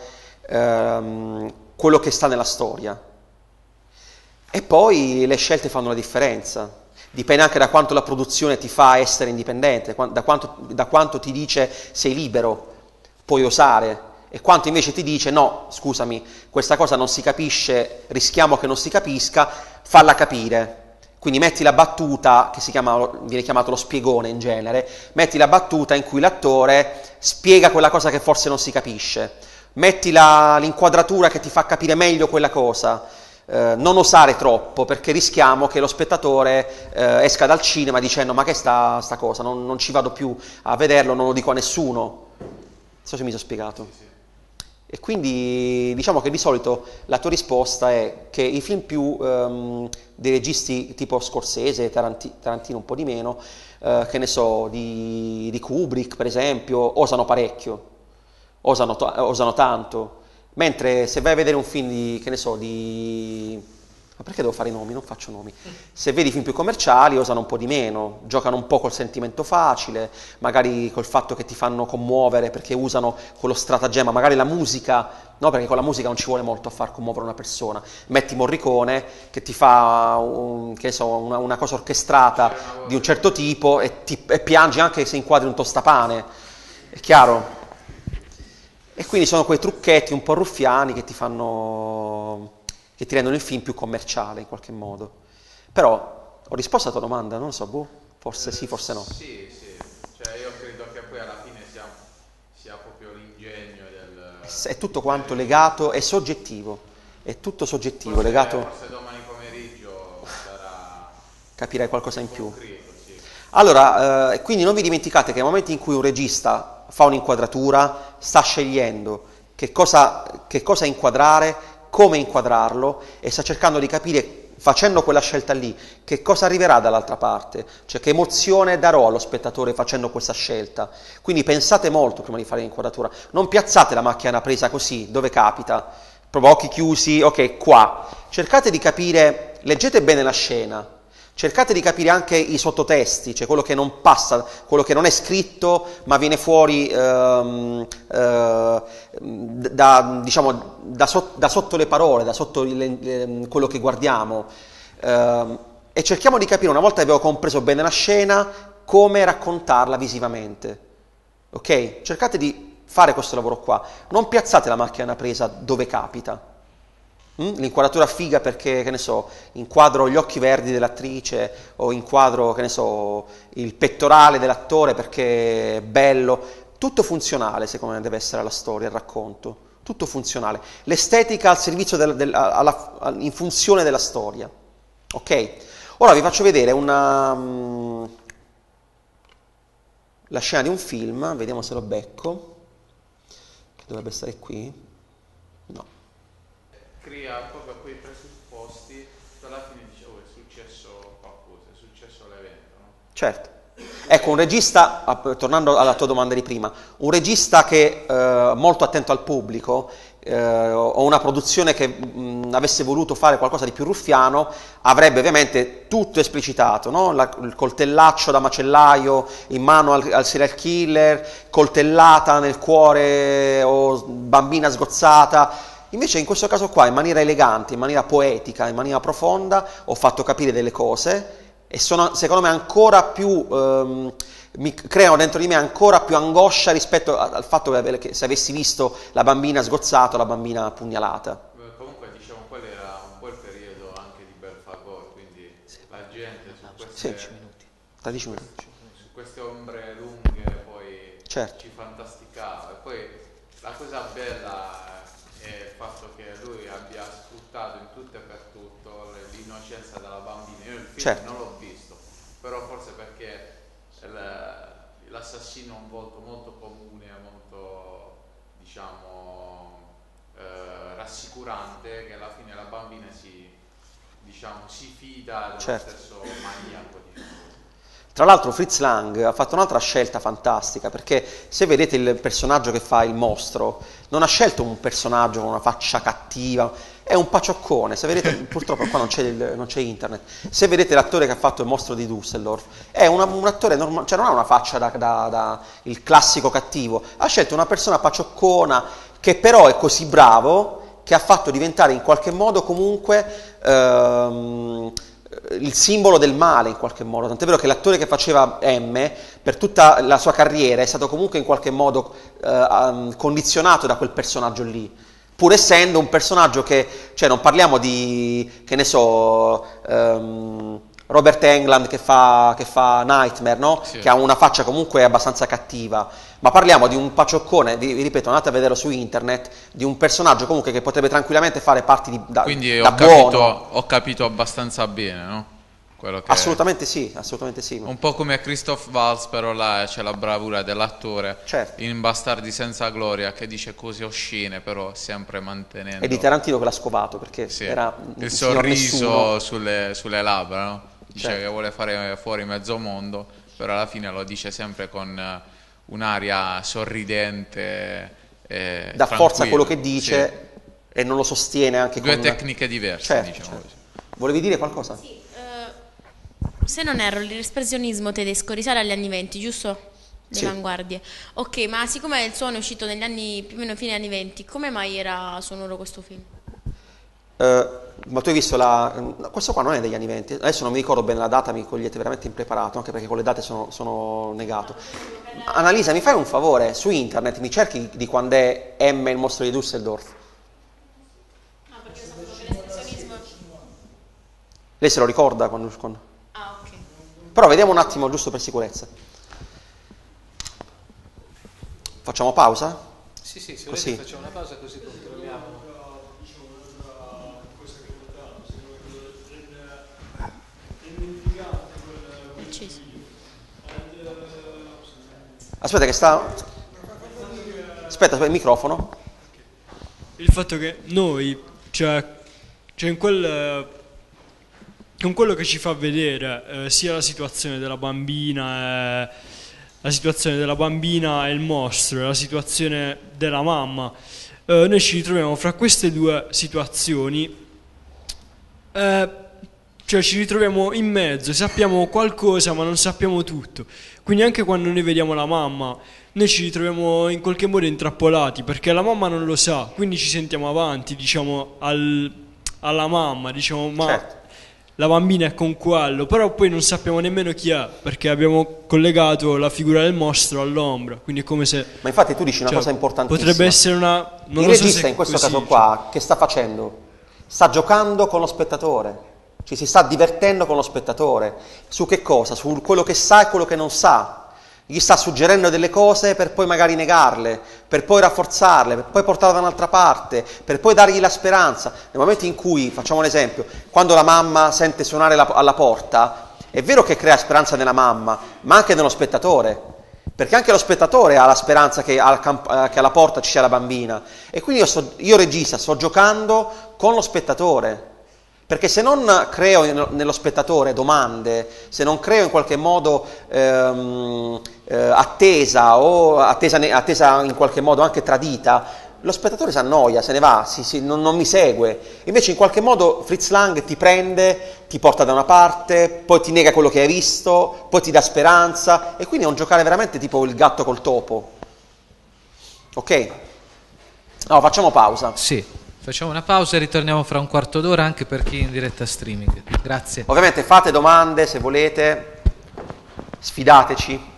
ehm, quello che sta nella storia e poi le scelte fanno la differenza. Dipende anche da quanto la produzione ti fa essere indipendente, qua- da quanto, da quanto ti dice sei libero, puoi osare, e quanto invece ti dice no, scusami, questa cosa non si capisce, rischiamo che non si capisca, falla capire. Quindi metti la battuta, che si chiama, viene chiamato lo spiegone in genere, metti la battuta in cui l'attore spiega quella cosa che forse non si capisce, metti la- l'inquadratura che ti fa capire meglio quella cosa, eh, non osare troppo perché rischiamo che lo spettatore eh, esca dal cinema dicendo ma che è sta, sta cosa, non, non ci vado più a vederlo, non lo dico a nessuno. Non so se mi sono spiegato. E quindi diciamo che di solito la tua risposta è che i film più ehm, dei registi tipo Scorsese, Taranti- Tarantino un po' di meno, eh, che ne so, di, di Kubrick per esempio, osano parecchio, osano, to- osano tanto, mentre se vai a vedere un film di, che ne so, di... Ma perché devo fare i nomi? Non faccio nomi. Se vedi film più commerciali osano un po' di meno, giocano un po' col sentimento facile, magari col fatto che ti fanno commuovere perché usano quello stratagemma, magari la musica, no? Perché con la musica non ci vuole molto a far commuovere una persona. Metti Morricone che ti fa un- che so, una, una cosa orchestrata di un certo tipo e, ti- e piangi anche se inquadri un tostapane, è chiaro? E quindi sono quei trucchetti un po' ruffiani che ti fanno... che ti rendono il film più commerciale in qualche modo. Però ho risposto alla tua domanda, non lo so, boh, forse sì, forse no. Sì, sì, cioè io credo che poi alla fine sia, sia proprio l'ingegno del... È tutto quanto legato, è soggettivo, è tutto soggettivo, Forse, legato, forse domani pomeriggio sarà capirai qualcosa in più. concreto, sì. Allora, eh, quindi non vi dimenticate che nel momento in cui un regista fa un'inquadratura, sta scegliendo che cosa, che cosa inquadrare, come inquadrarlo e sta cercando di capire facendo quella scelta lì, che cosa arriverà dall'altra parte? Cioè che emozione darò allo spettatore facendo questa scelta? Quindi pensate molto prima di fare l'inquadratura, non piazzate la macchina presa così, dove capita, proprio occhi chiusi, ok, qua. Cercate di capire, leggete bene la scena, cercate di capire anche i sottotesti, cioè quello che non passa, quello che non è scritto ma viene fuori ehm, eh, da, diciamo, da, so, da sotto le parole, da sotto le, le, quello che guardiamo. Eh, e cerchiamo di capire, una volta che abbiamo compreso bene la scena, come raccontarla visivamente. Ok? Cercate di fare questo lavoro qua. Non piazzate la macchina presa dove capita. L'inquadratura figa perché, che ne so, inquadro gli occhi verdi dell'attrice o inquadro, che ne so, il pettorale dell'attore perché è bello. Tutto funzionale, secondo me, deve essere la storia, il racconto. Tutto funzionale. L'estetica al servizio del, del, alla, in funzione della storia. Ok? Ora vi faccio vedere una, um, la scena di un film, vediamo se lo becco, che dovrebbe stare qui. No. Crea proprio quei presupposti, alla fine dice, oh, è successo qualcosa, è successo l'evento, no? Certo. Ecco, un regista, tornando alla tua domanda di prima, un regista che è eh, molto attento al pubblico, eh, o una produzione che mh, avesse voluto fare qualcosa di più ruffiano, avrebbe ovviamente tutto esplicitato, no? La, il coltellaccio da macellaio in mano al, al serial killer, coltellata nel cuore o bambina sgozzata. Invece in questo caso qua, in maniera elegante, in maniera poetica, in maniera profonda, ho fatto capire delle cose e sono, secondo me, ancora più, ehm, mi creano dentro di me ancora più angoscia rispetto al fatto che se avessi visto la bambina sgozzata o la bambina pugnalata. Comunque, diciamo, quello era un po' il periodo anche di Belfagor, quindi la gente su queste, sedici minuti, tredici minuti. Su queste ombre lunghe poi certo. ci fantasticava. E poi la cosa bella è il fatto che lui abbia sfruttato in tutto e per tutto l'innocenza della bambina. Io il film certo. non l'ho visto, però forse perché l'assassino è un volto molto comune, molto, diciamo, eh, rassicurante, che alla fine la bambina si, diciamo, si fida dello certo. stesso maniaco. Tra l'altro Fritz Lang ha fatto un'altra scelta fantastica, perché se vedete il personaggio che fa il mostro, non ha scelto un personaggio con una faccia cattiva, è un pacioccone. Se vedete, purtroppo qua non c'è, il, non c'è internet, se vedete l'attore che ha fatto il mostro di Düsseldorf, è una, un attore normale, cioè non ha una faccia da, da, da il classico cattivo, ha scelto una persona pacioccona che però è così bravo che ha fatto diventare in qualche modo comunque ehm, il simbolo del male in qualche modo, tant'è vero che l'attore che faceva M per tutta la sua carriera è stato comunque in qualche modo eh, condizionato da quel personaggio lì, pur essendo un personaggio che, cioè non parliamo di, che ne so, um, Robert Englund che fa, che fa Nightmare, no? Sì. Che ha una faccia comunque abbastanza cattiva, ma parliamo di un pacioccone, vi, vi ripeto, andate a vederlo su internet, di un personaggio comunque che potrebbe tranquillamente fare parti di da, Quindi da ho, buono. capito, ho capito abbastanza bene, no? Quello che assolutamente sì, assolutamente sì. Un po' come Christoph Waltz, però là c'è la bravura dell'attore, certo. In Bastardi senza gloria, che dice cose oscene, però sempre mantenendo... E di Tarantino che l'ha scovato, perché sì. era il sorriso sulle, sulle labbra, no? Dice certo. Che vuole fare fuori mezzo mondo, però alla fine lo dice sempre con un'aria sorridente e dà tranquilla. Forza a quello che dice, sì. E non lo sostiene anche due con... Due tecniche diverse, certo, diciamo certo. così. Volevi dire qualcosa? Sì. Se non erro, l'espressionismo tedesco risale agli anni venti, giusto? Le sì. avanguardie. Ok, ma siccome il suono è uscito negli anni, più o meno fine anni venti, come mai era sonoro questo film? Uh, ma tu hai visto la... No, questo qua non è degli anni venti, adesso non mi ricordo bene la data, mi cogliete veramente impreparato, anche perché con le date sono, sono negato. Annalisa, mi fai un favore, su internet mi cerchi di quando è M il mostro di Düsseldorf? No, perché io sapevo che l'espressionismo... Lei se lo ricorda quando... quando... Ah, ok. Però vediamo un attimo, giusto per sicurezza. Facciamo pausa? Sì, sì, se così. Facciamo una pausa così controlliamo. Aspetta che sta... Aspetta, aspetta, il microfono. Il fatto che noi, cioè, cioè in quel... con quello che ci fa vedere eh, sia la situazione della bambina, eh, la situazione della bambina e il mostro, e la situazione della mamma. Eh, noi ci ritroviamo fra queste due situazioni, eh, cioè ci ritroviamo in mezzo, sappiamo qualcosa ma non sappiamo tutto. Quindi anche quando noi vediamo la mamma, noi ci ritroviamo in qualche modo intrappolati, perché la mamma non lo sa, quindi ci sentiamo avanti, diciamo, al, alla mamma, diciamo, ma Certo. la bambina è con quello, però poi non sappiamo nemmeno chi è, perché abbiamo collegato la figura del mostro all'ombra, quindi è come se... Ma infatti tu dici una cioè, cosa importantissima. potrebbe essere una... Non Il lo so regista se in questo così, caso cioè. qua, che sta facendo? Sta giocando con lo spettatore, ci si sta divertendo con lo spettatore. Su che cosa? Su quello che sa e quello che non sa. Gli sta suggerendo delle cose per poi magari negarle, per poi rafforzarle, per poi portarle da un'altra parte, per poi dargli la speranza. Nel momento in cui, facciamo un esempio, quando la mamma sente suonare la, alla porta, è vero che crea speranza nella mamma, ma anche nello spettatore, perché anche lo spettatore ha la speranza che, al camp- che alla porta ci sia la bambina. E quindi io, sto, io regista sto giocando con lo spettatore. Perché se non creo nello spettatore domande, se non creo in qualche modo ehm, eh, attesa o attesa, attesa in qualche modo anche tradita, lo spettatore si annoia, se ne va, si, si, non, non mi segue. Invece in qualche modo Fritz Lang ti prende, ti porta da una parte, poi ti nega quello che hai visto, poi ti dà speranza, e quindi è un giocare veramente tipo il gatto col topo. Ok? No, facciamo pausa. Sì, facciamo una pausa e ritorniamo fra un quarto d'ora anche per chi è in diretta streaming. Grazie. Ovviamente fate domande se volete, sfidateci.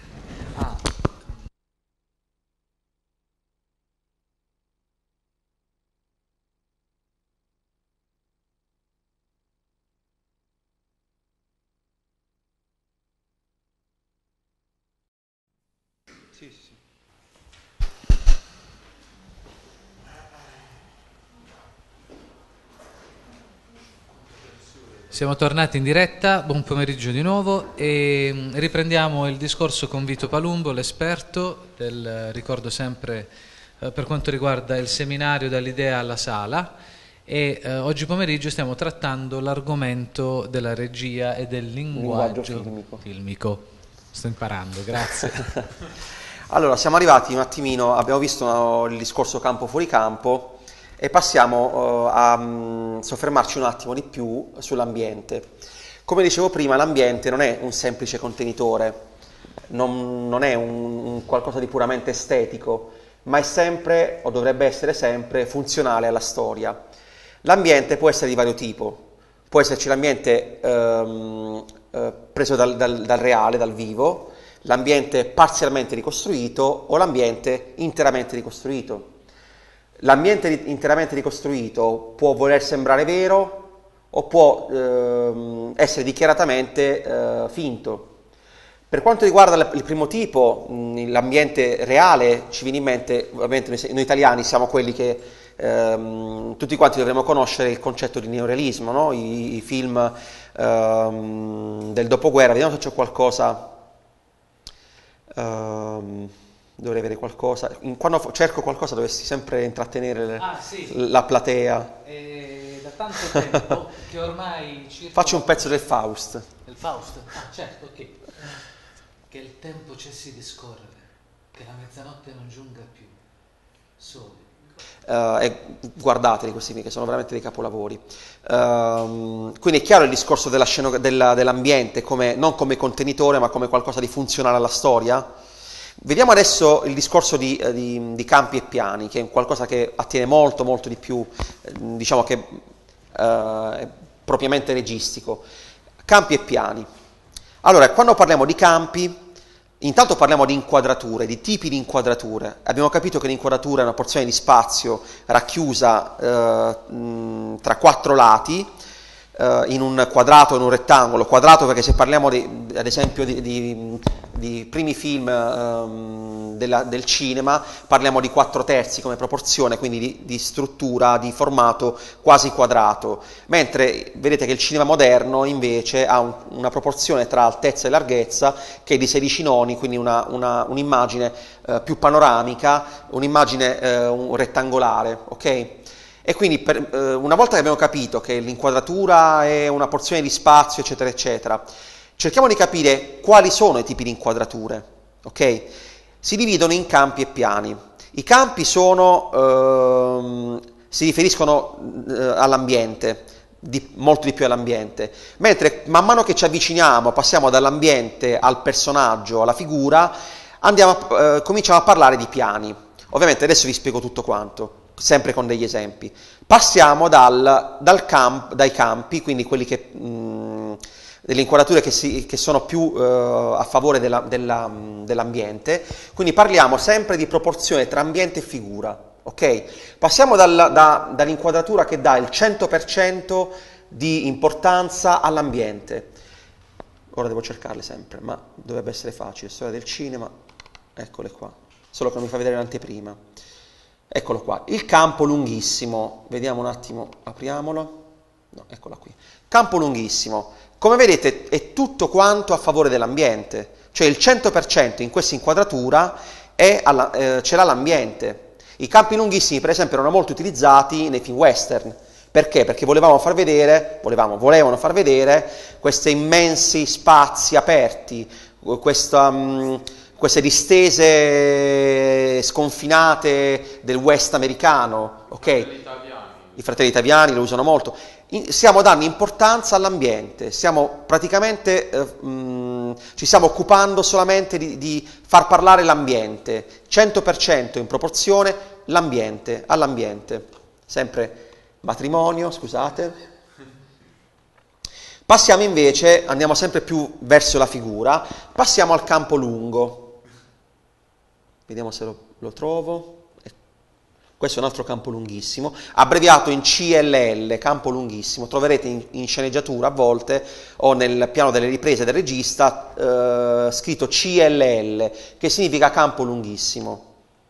Siamo tornati in diretta, buon pomeriggio di nuovo e mm, riprendiamo il discorso con Vito Palumbo, l'esperto del, ricordo sempre, eh, per quanto riguarda il seminario dall'idea alla sala, e eh, oggi pomeriggio stiamo trattando l'argomento della regia e del linguaggio, Linguaggio filmico. filmico. Sto imparando, grazie. Allora, siamo arrivati un attimino, abbiamo visto no, il discorso campo fuori campo, e passiamo uh, a um, soffermarci un attimo di più sull'ambiente. Come dicevo prima, l'ambiente non è un semplice contenitore, non, non è un, un qualcosa di puramente estetico, ma è sempre, o dovrebbe essere sempre, funzionale alla storia. L'ambiente può essere di vario tipo, può esserci l'ambiente um, uh, preso dal, dal, dal reale, dal vivo, l'ambiente parzialmente ricostruito o l'ambiente interamente ricostruito. L'ambiente interamente ricostruito può voler sembrare vero o può ehm, essere dichiaratamente eh, finto. Per quanto riguarda il primo tipo, mh, l'ambiente reale, ci viene in mente, ovviamente noi, noi italiani siamo quelli che ehm, tutti quanti dovremmo conoscere il concetto di neorealismo, no? I, i film ehm, del dopoguerra. Vediamo se c'è qualcosa... Ehm, dovrei avere qualcosa, quando cerco qualcosa dovresti sempre intrattenere le, Ah, sì. la platea. E da tanto tempo che ormai circa... Faccio un pezzo del Faust. Il Faust? Ah, certo, ok. Che il tempo cessi di scorrere, che la mezzanotte non giunga più. Soli. Uh, e guardateli questi film che sono veramente dei capolavori. Uh, quindi è chiaro il discorso della sceno- della, dell'ambiente come, non come contenitore ma come qualcosa di funzionale alla storia. Vediamo adesso il discorso di, di, di campi e piani, che è qualcosa che attiene molto molto di più, eh, diciamo che eh, è propriamente registico. Campi e piani. Allora, quando parliamo di campi, intanto parliamo di inquadrature, di tipi di inquadrature. Abbiamo capito che l'inquadratura è una porzione di spazio racchiusa eh, mh, tra quattro lati, eh, in un quadrato o in un rettangolo. Quadrato perché se parliamo di, ad esempio di, di, di primi film ehm, della, del cinema, parliamo di quattro terzi come proporzione, quindi di, di struttura, di formato quasi quadrato, mentre vedete che il cinema moderno invece ha un, una proporzione tra altezza e larghezza che è di sedici noni, quindi una, una, un'immagine eh, più panoramica, un'immagine eh, un rettangolare, ok? E quindi per, eh, una volta che abbiamo capito che l'inquadratura è una porzione di spazio, eccetera, eccetera, cerchiamo di capire quali sono i tipi di inquadrature, ok? Si dividono in campi e piani. I campi sono, ehm, si riferiscono eh, all'ambiente, di, molto di più all'ambiente, mentre man mano che ci avviciniamo, passiamo dall'ambiente al personaggio, alla figura, andiamo a, eh, cominciamo a parlare di piani. Ovviamente adesso vi spiego tutto quanto, sempre con degli esempi. Passiamo dal, dal camp, dai campi, quindi quelli che, mh, delle inquadrature che, si, che sono più uh, a favore della, della, dell'ambiente, quindi parliamo sempre di proporzione tra ambiente e figura, ok? Passiamo dal, da, dall'inquadratura che dà il cento per cento di importanza all'ambiente. Ora devo cercarle sempre, ma dovrebbe essere facile. Storia del cinema, eccole qua, solo che non mi fa vedere l'anteprima. Eccolo qua, il campo lunghissimo, vediamo un attimo, apriamolo, no, eccola qui, campo lunghissimo, come vedete è tutto quanto a favore dell'ambiente, cioè il cento per cento in questa inquadratura è alla, eh, ce l'ha l'ambiente. I campi lunghissimi per esempio erano molto utilizzati nei film western, perché? Perché volevamo far vedere, volevamo, volevano far vedere questi immensi spazi aperti, questa... Um, queste distese sconfinate del West americano, ok? I fratelli italiani lo usano molto. In, stiamo dando importanza all'ambiente, stiamo praticamente, eh, mh, ci stiamo occupando solamente di, di far parlare l'ambiente, cento per cento in proporzione l'ambiente, all'ambiente. Sempre matrimonio, scusate. Passiamo invece, andiamo sempre più verso la figura, passiamo al campo lungo. Vediamo se lo, lo trovo. Questo è un altro campo lunghissimo, abbreviato in C L L, campo lunghissimo. Troverete in, in sceneggiatura a volte o nel piano delle riprese del regista eh, scritto C L L, che significa campo lunghissimo.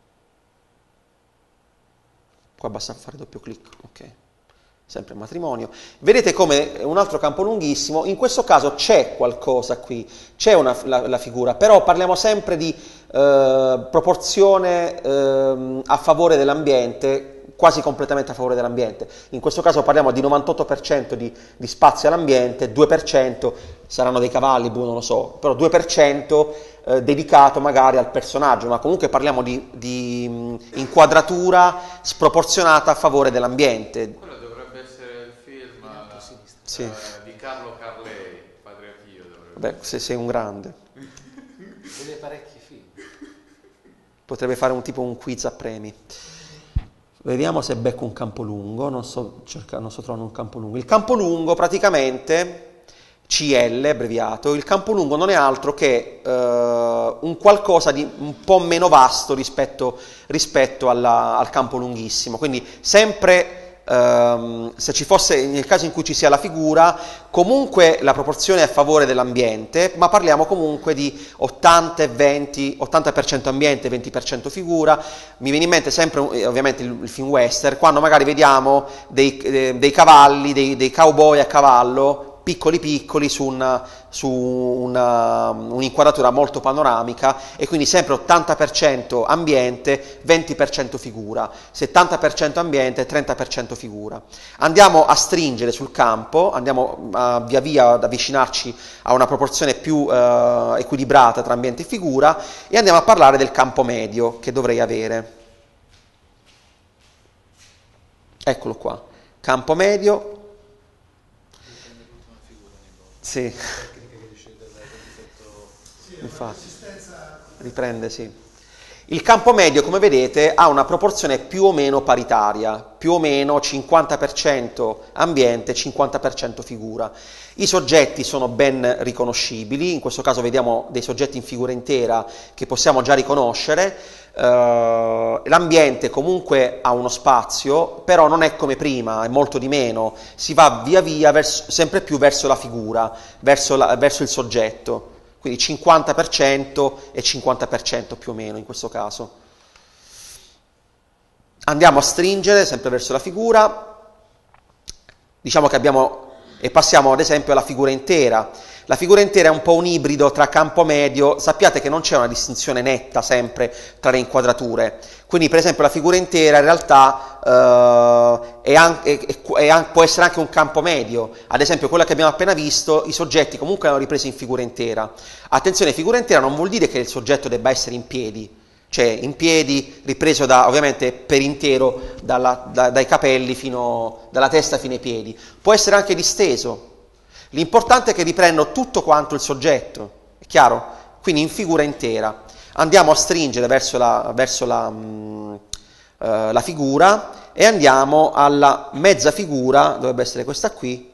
Qua basta fare doppio clic, ok. Sempre matrimonio. Vedete come un altro campo lunghissimo, in questo caso c'è qualcosa qui, c'è una, la, la figura, però parliamo sempre di eh, proporzione eh, a favore dell'ambiente, quasi completamente a favore dell'ambiente. In questo caso parliamo di novantotto per cento di, di spazio all'ambiente, due per cento saranno dei cavalli, boh, non lo so, però due per cento eh, dedicato magari al personaggio, ma comunque parliamo di, di mh, inquadratura sproporzionata a favore dell'ambiente. Sì. Uh, di Carlo Carlei, Padre Pio. Beh, se sei un grande. Vede parecchi film. Potrebbe fare un tipo un quiz a premi. Vediamo se becco un campo lungo, non sto cercando, non sto trovando un campo lungo. Il campo lungo praticamente, C L abbreviato, il campo lungo non è altro che uh, un qualcosa di un po' meno vasto rispetto, rispetto alla, al campo lunghissimo, quindi sempre... Um, se ci fosse, nel caso in cui ci sia la figura, comunque la proporzione è a favore dell'ambiente, ma parliamo comunque di ottanta e venti, ottanta per cento ambiente, venti per cento figura. Mi viene in mente sempre ovviamente il, il film western, quando magari vediamo dei, eh, dei cavalli, dei, dei cowboy a cavallo, piccoli piccoli su, una, su una, un'inquadratura molto panoramica, e quindi sempre ottanta per cento ambiente, venti per cento figura, settanta per cento ambiente, trenta per cento figura. Andiamo a stringere sul campo, andiamo a, via via ad avvicinarci a una proporzione più eh, equilibrata tra ambiente e figura, e andiamo a parlare del campo medio che dovrei avere. Eccolo qua, campo medio. Sì, infatti, riprende, sì. Il campo medio, come vedete, ha una proporzione più o meno paritaria, più o meno cinquanta per cento ambiente, cinquanta per cento figura. I soggetti sono ben riconoscibili, in questo caso vediamo dei soggetti in figura intera che possiamo già riconoscere. Uh, l'ambiente comunque ha uno spazio, però non è come prima, è molto di meno, si va via via verso, sempre più verso la figura, verso, la, verso il soggetto, quindi cinquanta per cento e cinquanta per cento più o meno in questo caso. Andiamo a stringere sempre verso la figura, diciamo che abbiamo e passiamo ad esempio alla figura intera. La figura intera è un po' un ibrido tra campo medio, sappiate che non c'è una distinzione netta sempre tra le inquadrature, quindi per esempio la figura intera in realtà eh, è anche, è, è, può essere anche un campo medio, ad esempio quella che abbiamo appena visto, i soggetti comunque hanno ripreso in figura intera. Attenzione, figura intera non vuol dire che il soggetto debba essere in piedi, cioè in piedi ripreso da, ovviamente per intero dalla, da, dai capelli fino, dalla testa fino ai piedi, può essere anche disteso. L'importante è che riprendo tutto quanto il soggetto, è chiaro? Quindi in figura intera. Andiamo a stringere verso la, verso la, mh, uh, la figura e andiamo alla mezza figura, dovrebbe essere questa qui,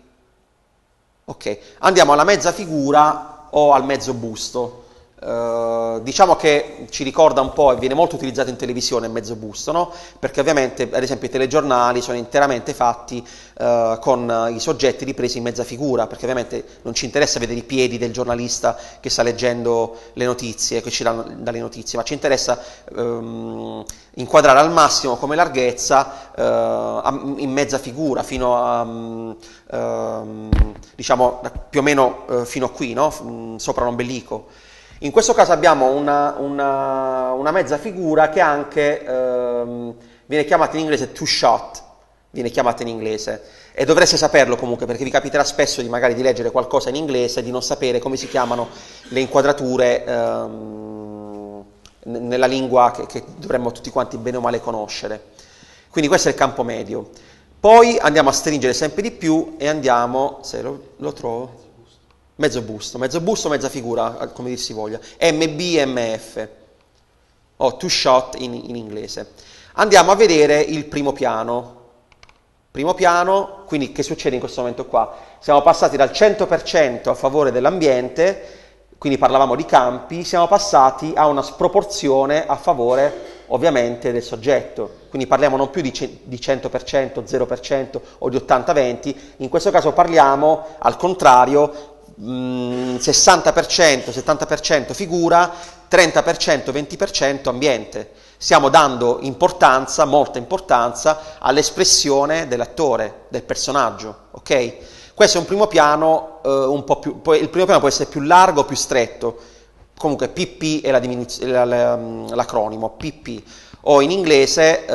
ok, andiamo alla mezza figura o al mezzo busto. Uh, diciamo che ci ricorda un po' e viene molto utilizzato in televisione il mezzo busto, no? Perché ovviamente ad esempio i telegiornali sono interamente fatti uh, con i soggetti ripresi in mezza figura, perché ovviamente non ci interessa vedere i piedi del giornalista che sta leggendo le notizie, che ci danno dalle notizie, ma ci interessa um, inquadrare al massimo come larghezza uh, in mezza figura fino a um, um, diciamo più o meno uh, fino a qui, no? Sopra l'ombelico. In questo caso abbiamo una, una, una mezza figura che anche ehm, viene chiamata in inglese two shot, viene chiamata in inglese, e dovreste saperlo comunque perché vi capiterà spesso di magari di leggere qualcosa in inglese e di non sapere come si chiamano le inquadrature ehm, nella lingua che, che dovremmo tutti quanti bene o male conoscere. Quindi questo è il campo medio. Poi andiamo a stringere sempre di più e andiamo, se lo, lo trovo... Mezzo busto, mezzo busto, mezza figura, come dir si voglia, M B M F, o two shot in, in inglese. Andiamo a vedere il primo piano. Primo piano, quindi che succede in questo momento qua? Siamo passati dal cento per cento a favore dell'ambiente, quindi parlavamo di campi, siamo passati a una sproporzione a favore ovviamente del soggetto, quindi parliamo non più di, di cento per cento, zero per cento o di ottanta venti, in questo caso parliamo al contrario sessanta per cento, settanta per cento figura, trenta per cento, venti per cento ambiente. Stiamo dando importanza, molta importanza, all'espressione dell'attore, del personaggio, ok? Questo è un primo piano, eh, un po' più, poi il primo piano può essere più largo o più stretto, comunque P P è la diminuz- la, la, l'acronimo, P P, o in inglese,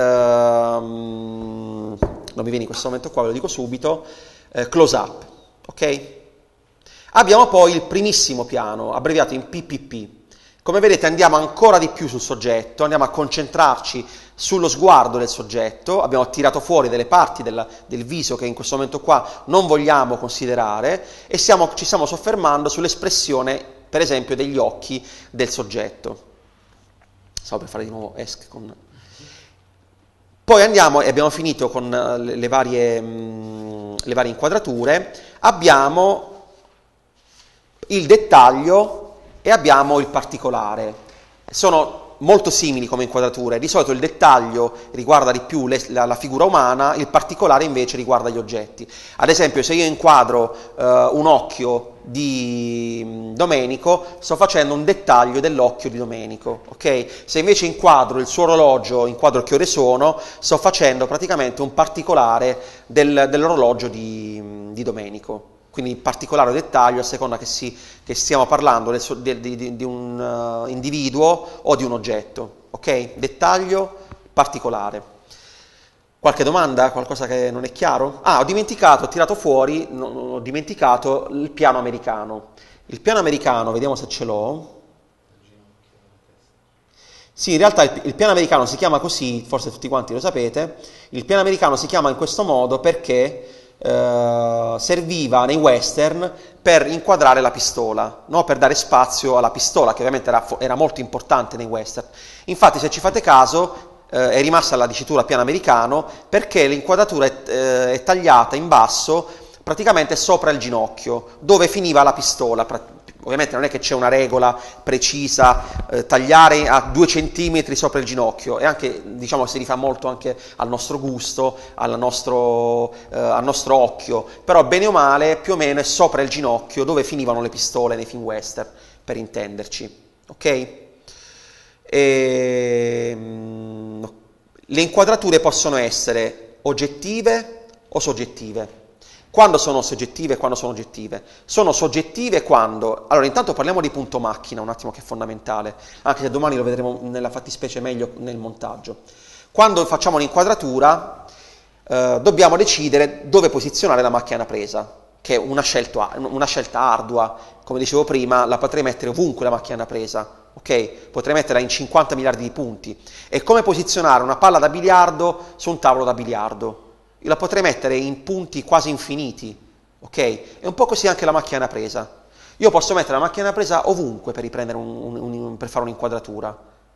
ehm, non mi viene in questo momento qua, ve lo dico subito, eh, close up, ok? Abbiamo poi il primissimo piano, abbreviato in P P P. Come vedete andiamo ancora di più sul soggetto, andiamo a concentrarci sullo sguardo del soggetto, abbiamo tirato fuori delle parti della, del viso che in questo momento qua non vogliamo considerare e stiamo, ci stiamo soffermando sull'espressione, per esempio, degli occhi del soggetto. Stavo per fare di nuovo esc con... Poi andiamo, e abbiamo finito con le, le, varie, mh, le varie inquadrature, abbiamo il dettaglio e abbiamo il particolare. Sono molto simili come inquadrature, di solito il dettaglio riguarda di più le, la, la figura umana, il particolare invece riguarda gli oggetti. Ad esempio, se io inquadro eh, un occhio di Domenico, sto facendo un dettaglio dell'occhio di Domenico, ok? Se invece inquadro il suo orologio, inquadro che ore sono, sto facendo praticamente un particolare del, dell'orologio di, di Domenico. Quindi particolare dettaglio a seconda che, si, che stiamo parlando del, di, di, di un uh, individuo o di un oggetto, ok? Dettaglio, particolare. Qualche domanda? Qualcosa che non è chiaro? Ah, ho dimenticato, ho tirato fuori, no, ho dimenticato il piano americano. Il piano americano, vediamo se ce l'ho. Sì, in realtà il, il piano americano si chiama così, forse tutti quanti lo sapete, il piano americano si chiama in questo modo perché Uh, serviva nei western per inquadrare la pistola, no? Per dare spazio alla pistola, che ovviamente era, era molto importante nei western. Infatti, se ci fate caso, uh, è rimasta la dicitura piano americano perché l'inquadratura è, uh, è tagliata in basso, praticamente sopra il ginocchio, dove finiva la pistola. Ovviamente non è che c'è una regola precisa, eh, tagliare a due centimetri sopra il ginocchio, e anche, diciamo, si rifà molto anche al nostro gusto, al nostro, eh, al nostro occhio, però bene o male più o meno è sopra il ginocchio dove finivano le pistole nei film western, per intenderci, ok? E, mm, le inquadrature possono essere oggettive o soggettive. Quando sono soggettive e quando sono oggettive? Sono soggettive quando... Allora, intanto parliamo di punto macchina, un attimo, che è fondamentale, anche se domani lo vedremo nella fattispecie meglio nel montaggio. Quando facciamo un'inquadratura, eh, dobbiamo decidere dove posizionare la macchina da presa, che è una scelta, una scelta ardua. Come dicevo prima, la potrei mettere ovunque la macchina da presa, ok? Potrei metterla in cinquanta miliardi di punti. È come posizionare una palla da biliardo su un tavolo da biliardo. Io la potrei mettere in punti quasi infiniti, ok? È un po' così anche la macchina da presa. Io posso mettere la macchina da presa ovunque per, riprendere un, un, un, per fare un'inquadratura.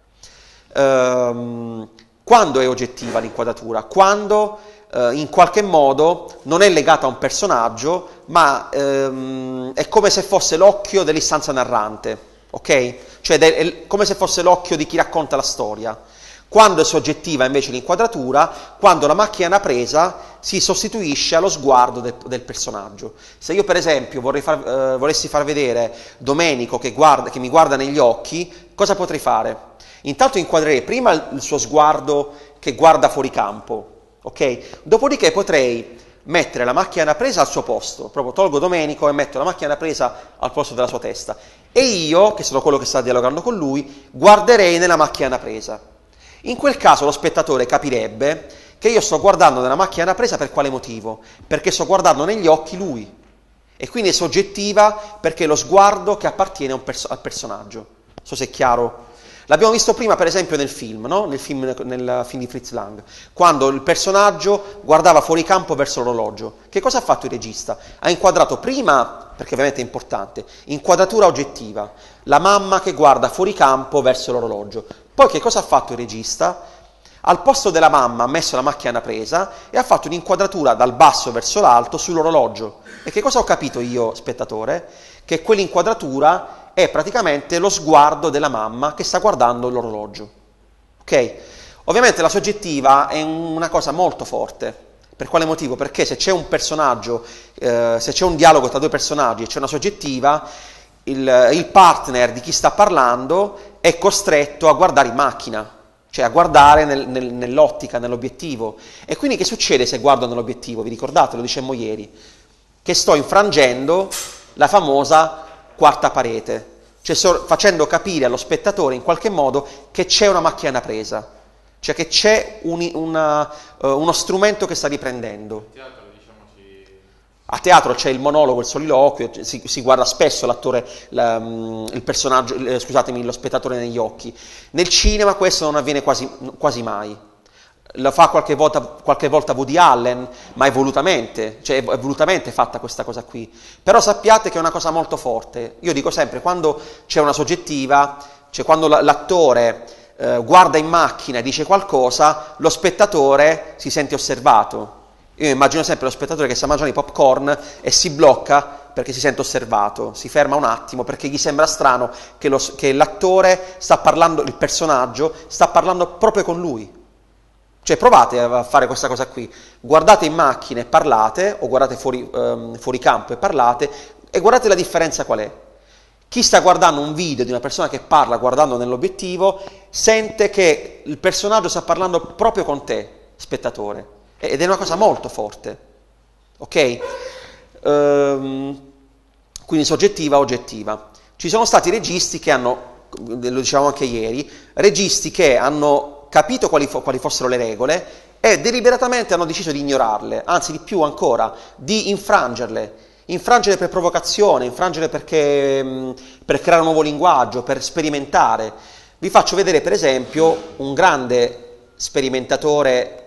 Ehm, quando è oggettiva l'inquadratura? Quando eh, in qualche modo non è legata a un personaggio, ma ehm, è come se fosse l'occhio dell'istanza narrante, ok? Cioè è come se fosse l'occhio di chi racconta la storia. Quando è soggettiva invece l'inquadratura, quando la macchina da presa si sostituisce allo sguardo del, del personaggio. Se io per esempio vorrei far, eh, volessi far vedere Domenico che, guarda, che mi guarda negli occhi, cosa potrei fare? Intanto inquadrerei prima il, il suo sguardo che guarda fuori campo, ok? Dopodiché potrei mettere la macchina da presa al suo posto, proprio tolgo Domenico e metto la macchina da presa al posto della sua testa. E io, che sono quello che sta dialogando con lui, guarderei nella macchina da presa. In quel caso lo spettatore capirebbe che io sto guardando nella macchina da presa per quale motivo? Perché sto guardando negli occhi lui. E quindi è soggettiva perché è lo sguardo che appartiene a un perso- al personaggio. Non so se è chiaro. L'abbiamo visto prima per esempio nel film, no? Nel film, nel film di Fritz Lang, quando il personaggio guardava fuori campo verso l'orologio. Che cosa ha fatto il regista? Ha inquadrato prima, perché ovviamente è importante, inquadratura oggettiva, la mamma che guarda fuori campo verso l'orologio. Poi che cosa ha fatto il regista? Al posto della mamma ha messo la macchina da presa e ha fatto un'inquadratura dal basso verso l'alto sull'orologio. E che cosa ho capito io, spettatore? Che quell'inquadratura è praticamente lo sguardo della mamma che sta guardando l'orologio. Ok? Ovviamente la soggettiva è una cosa molto forte. Per quale motivo? Perché se c'è un personaggio, eh, se c'è un dialogo tra due personaggi e c'è una soggettiva, il, il partner di chi sta parlando è costretto a guardare in macchina, cioè a guardare nel, nel, nell'ottica, nell'obiettivo. E quindi che succede se guardo nell'obiettivo? Vi ricordate, lo dicemmo ieri? Che sto infrangendo la famosa quarta parete, cioè sto facendo capire allo spettatore in qualche modo che c'è una macchina da presa, cioè che c'è un, una, uh, uno strumento che sta riprendendo. A teatro c'è il monologo, il soliloquio, si, si guarda spesso l'attore, la, il personaggio, eh, scusatemi, lo spettatore negli occhi. Nel cinema questo non avviene quasi, quasi mai. Lo fa qualche volta, qualche volta Woody Allen, ma è volutamente, cioè è volutamente fatta questa cosa qui. Però sappiate che è una cosa molto forte. Io dico sempre, quando c'è una soggettiva, cioè quando l'attore eh, guarda in macchina e dice qualcosa, lo spettatore si sente osservato. Io immagino sempre lo spettatore che sta mangiando i popcorn e si blocca perché si sente osservato, si ferma un attimo perché gli sembra strano che, lo, che l'attore sta parlando, il personaggio sta parlando proprio con lui. Cioè provate a fare questa cosa qui, guardate in macchina e parlate, o guardate fuori, um, fuori campo e parlate, e guardate la differenza qual è. Chi sta guardando un video di una persona che parla guardando nell'obiettivo sente che il personaggio sta parlando proprio con te, spettatore. Ed è una cosa molto forte, ok? Ehm, quindi soggettiva, oggettiva. Ci sono stati registi che hanno, lo dicevamo anche ieri, registi che hanno capito quali, fo- quali fossero le regole e deliberatamente hanno deciso di ignorarle, anzi di più ancora, di infrangerle. Infrangere per provocazione, infrangere perché, mh, per creare un nuovo linguaggio, per sperimentare. Vi faccio vedere per esempio un grande sperimentatore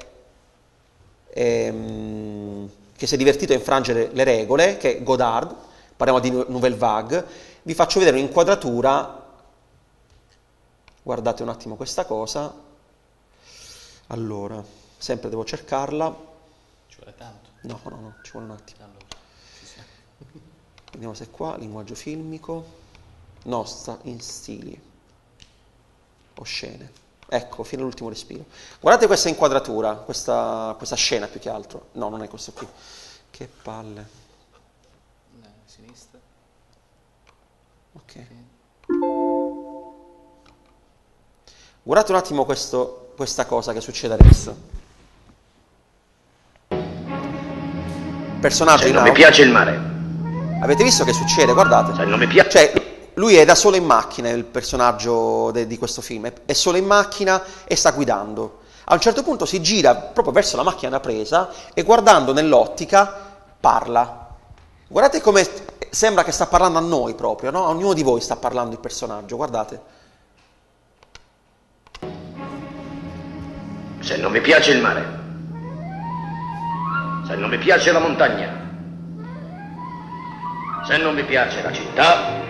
Ehm, che si è divertito a infrangere le regole, che è Godard, parliamo di Nouvelle Vague. Vi faccio vedere un'inquadratura, guardate un attimo questa cosa, allora, sempre devo cercarla. Ci vuole tanto? No, no, no, ci vuole un attimo. Vediamo se è qua, linguaggio filmico, no, sta in stili o scene. Ecco, fino all'ultimo respiro. Guardate questa inquadratura, questa, questa scena più che altro. No, non è questo qui. Che palle. No, sinistra. Ok. Guardate un attimo questo, questa cosa che succede adesso. personaggio Se in non mi auto. piace il mare. Avete visto che succede? Guardate. Se non mi piace... Cioè, lui è da solo in macchina, il personaggio de- di questo film, è- è solo in macchina e sta guidando. A un certo punto si gira proprio verso la macchina da presa e guardando nell'ottica parla. Guardate come sembra che sta parlando a noi proprio, no? A ognuno di voi sta parlando il personaggio, guardate. Se non mi piace il mare. Se non mi piace la montagna. Se non mi piace la città,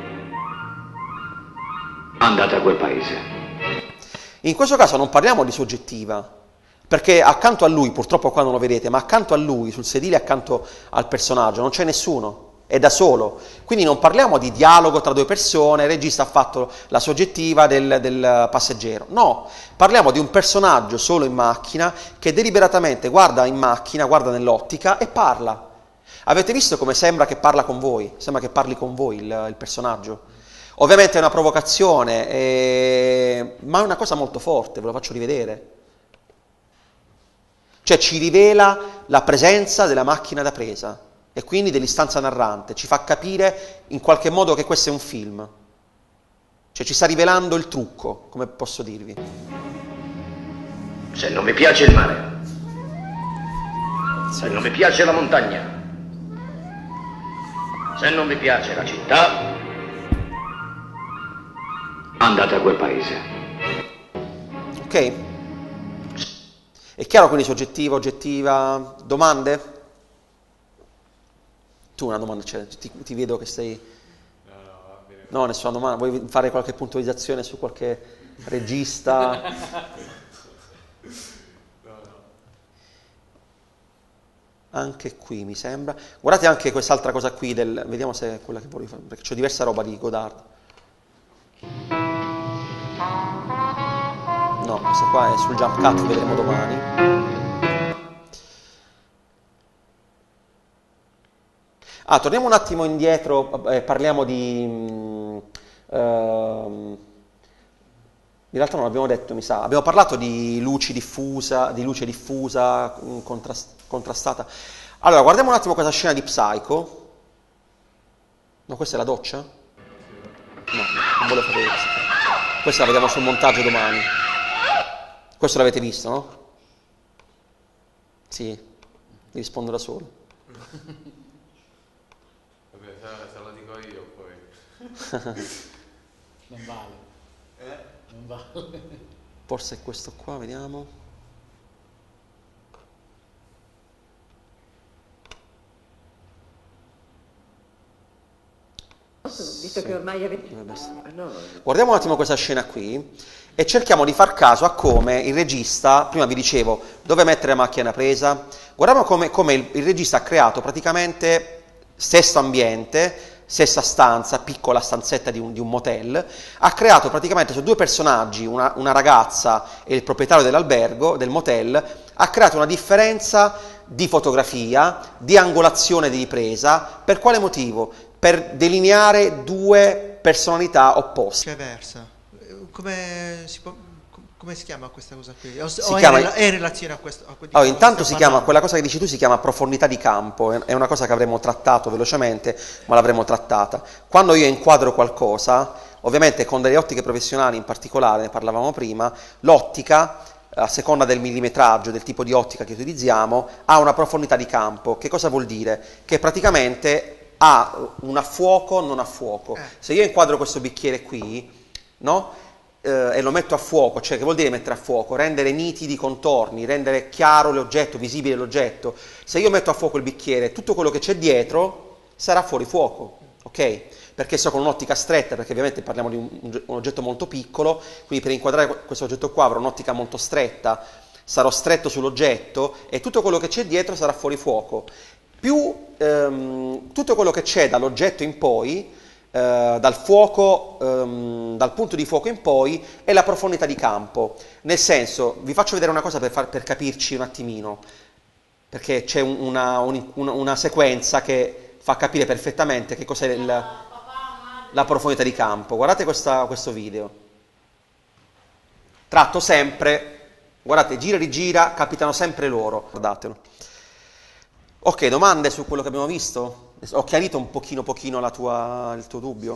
andate a quel paese. In questo caso non parliamo di soggettiva, perché accanto a lui, purtroppo qua non lo vedete, ma accanto a lui, sul sedile accanto al personaggio, non c'è nessuno, è da solo. Quindi non parliamo di dialogo tra due persone, il regista ha fatto la soggettiva del, del passeggero. No, parliamo di un personaggio solo in macchina che deliberatamente guarda in macchina, guarda nell'ottica e parla. Avete visto come sembra che parla con voi? Sembra che parli con voi il, il personaggio. Ovviamente è una provocazione, eh, ma è una cosa molto forte, ve lo faccio rivedere. Cioè ci rivela la presenza della macchina da presa e quindi dell'istanza narrante, ci fa capire in qualche modo che questo è un film. Cioè ci sta rivelando il trucco, come posso dirvi. Se non mi piace il mare. Se non mi piace la montagna. Se non mi piace la città, andate a quel paese. Ok? È chiaro quindi soggettiva, oggettiva? Domande? Tu una domanda c'è, ti, ti vedo che sei... No, nessuna domanda. Vuoi fare qualche puntualizzazione su qualche regista? Anche qui mi sembra. Guardate anche quest'altra cosa qui, del, vediamo se è quella che volevo fare, perché c'ho diversa roba di Godard. No, questa qua è sul jump cut, vedremo domani. Ah, torniamo un attimo indietro, eh, parliamo di... mh, ehm, in realtà non l'abbiamo detto, mi sa. Abbiamo parlato di luci diffusa, di luce diffusa, mh, contrast- contrastata. Allora, guardiamo un attimo questa scena di Psycho. No, questa è la doccia? No, non volevo fare questa. Questa la vediamo sul montaggio domani. Questo l'avete visto, no? Sì, mi rispondo da solo. Vabbè, se, se lo dico io poi. Non vale. Eh? Non vale. Forse è questo qua, vediamo. Visto Sì. che ormai avete... Dovrebbe essere. Ah, no. Guardiamo un attimo questa scena qui e cerchiamo di far caso a come il regista, prima vi dicevo, dove mettere la macchina da presa, guardiamo come, come il, il regista ha creato praticamente stesso ambiente, stessa stanza, piccola stanzetta di un, di un motel, ha creato praticamente su due personaggi, una, una ragazza e il proprietario dell'albergo, del motel, ha creato una differenza di fotografia, di angolazione di ripresa. Per quale motivo? Per delineare due personalità opposte. Viceversa. Come si, può, come si chiama questa cosa qui? O, Si o chiama- è, in rela- è in relazione a questo? A quello di Allora, cui intanto si stiamo chiama, parlando? quella cosa che dici tu si chiama profondità di campo, è è una cosa che avremmo trattato velocemente, ma l'avremmo trattata. Quando io inquadro qualcosa, ovviamente con delle ottiche professionali in particolare, ne parlavamo prima, l'ottica, a seconda del millimetraggio, del tipo di ottica che utilizziamo, ha una profondità di campo. Che cosa vuol dire? Che praticamente ha un a fuoco, non a fuoco. Se io inquadro questo bicchiere qui, no? Eh, e lo metto a fuoco, cioè che vuol dire mettere a fuoco? Rendere nitidi i contorni, rendere chiaro l'oggetto, visibile l'oggetto. Se io metto a fuoco il bicchiere, tutto quello che c'è dietro sarà fuori fuoco, ok? Perché sto con un'ottica stretta, perché ovviamente parliamo di un, un oggetto molto piccolo, quindi per inquadrare questo oggetto qua avrò un'ottica molto stretta, sarò stretto sull'oggetto e tutto quello che c'è dietro sarà fuori fuoco. Più ehm, tutto quello che c'è dall'oggetto in poi, eh, dal fuoco, ehm, dal punto di fuoco in poi, è la profondità di campo. Nel senso, vi faccio vedere una cosa per, far, per capirci un attimino, perché c'è un- una, un- una- una sequenza che fa capire perfettamente che cos'è il, la profondità di campo. Guardate questa- questo video. Tratto sempre, guardate, gira e rigira, capitano sempre loro. Guardatelo. Ok, domande su quello che abbiamo visto? Ho chiarito un pochino pochino la tua, il tuo dubbio?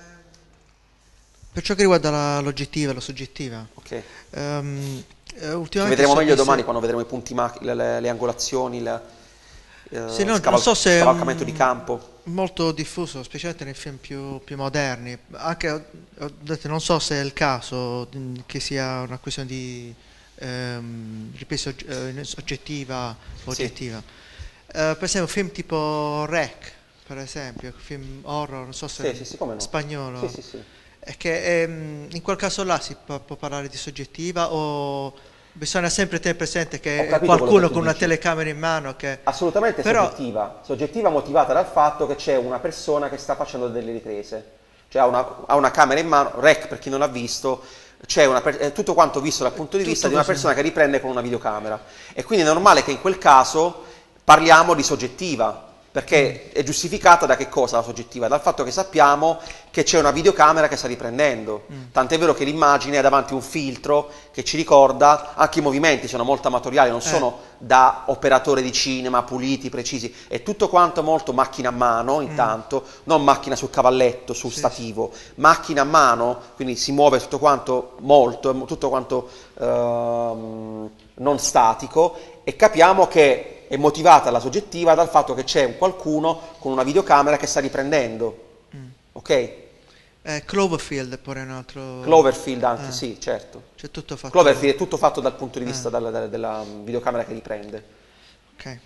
Per ciò che riguarda la- l'oggettiva e la soggettiva, Ok. ehm, eh, Che ultimamente vedremo so meglio di domani se- quando vedremo i punti mac- le, le- le angolazioni, il eh, Sì, no, non scaval- so se è scavalcamento un- di campo. molto diffuso, specialmente nei film più, più moderni. Anche, ho ho detto, non so se è il caso mm, che sia una questione di ehm, ripeto, ogg- eh, oggettiva o Sì. oggettiva. Eh, per esempio, film tipo Rec, per esempio, film horror, non so se Sì, sì, sì, come no. spagnolo. Sì, sì, sì. È che ehm, in quel caso là si può, può parlare di soggettiva o bisogna sempre tenere presente Ho che è capito quello qualcuno che tu con una dici. telecamera in mano che... Assolutamente Però- soggettiva, soggettiva motivata dal fatto che c'è una persona che sta facendo delle riprese, cioè ha una, ha una camera in mano, rec per chi non l'ha visto, c'è una per- è tutto quanto visto dal punto di Tutto vista di una così. persona che riprende con una videocamera e quindi è normale che in quel caso parliamo di soggettiva, perché è giustificata da che cosa la soggettiva? Dal fatto che sappiamo che c'è una videocamera che sta riprendendo, tant'è vero che l'immagine è davanti a un filtro che ci ricorda, anche i movimenti sono molto amatoriali, non sono da operatore di cinema, puliti, precisi, è tutto quanto molto macchina a mano intanto, non macchina sul cavalletto, sul Sì, stativo, macchina a mano, quindi si muove tutto quanto molto, è tutto quanto ehm, non statico e capiamo che è motivata la soggettiva dal fatto che c'è un qualcuno con una videocamera che sta riprendendo, ok? Eh, Cloverfield è pure un altro... Cloverfield anche, Eh. sì, certo. C'è tutto fatto... Cloverfield è tutto fatto dal punto di Eh. vista della, della- della videocamera che riprende, Ok.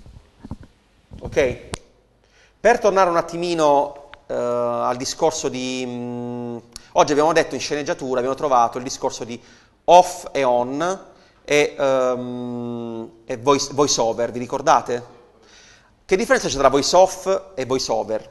ok? Per tornare un attimino eh, al discorso di... mh, oggi abbiamo detto in sceneggiatura, abbiamo trovato il discorso di off e on e, ehm, e voice, voice over, vi ricordate? Che differenza c'è tra voice off e voice over?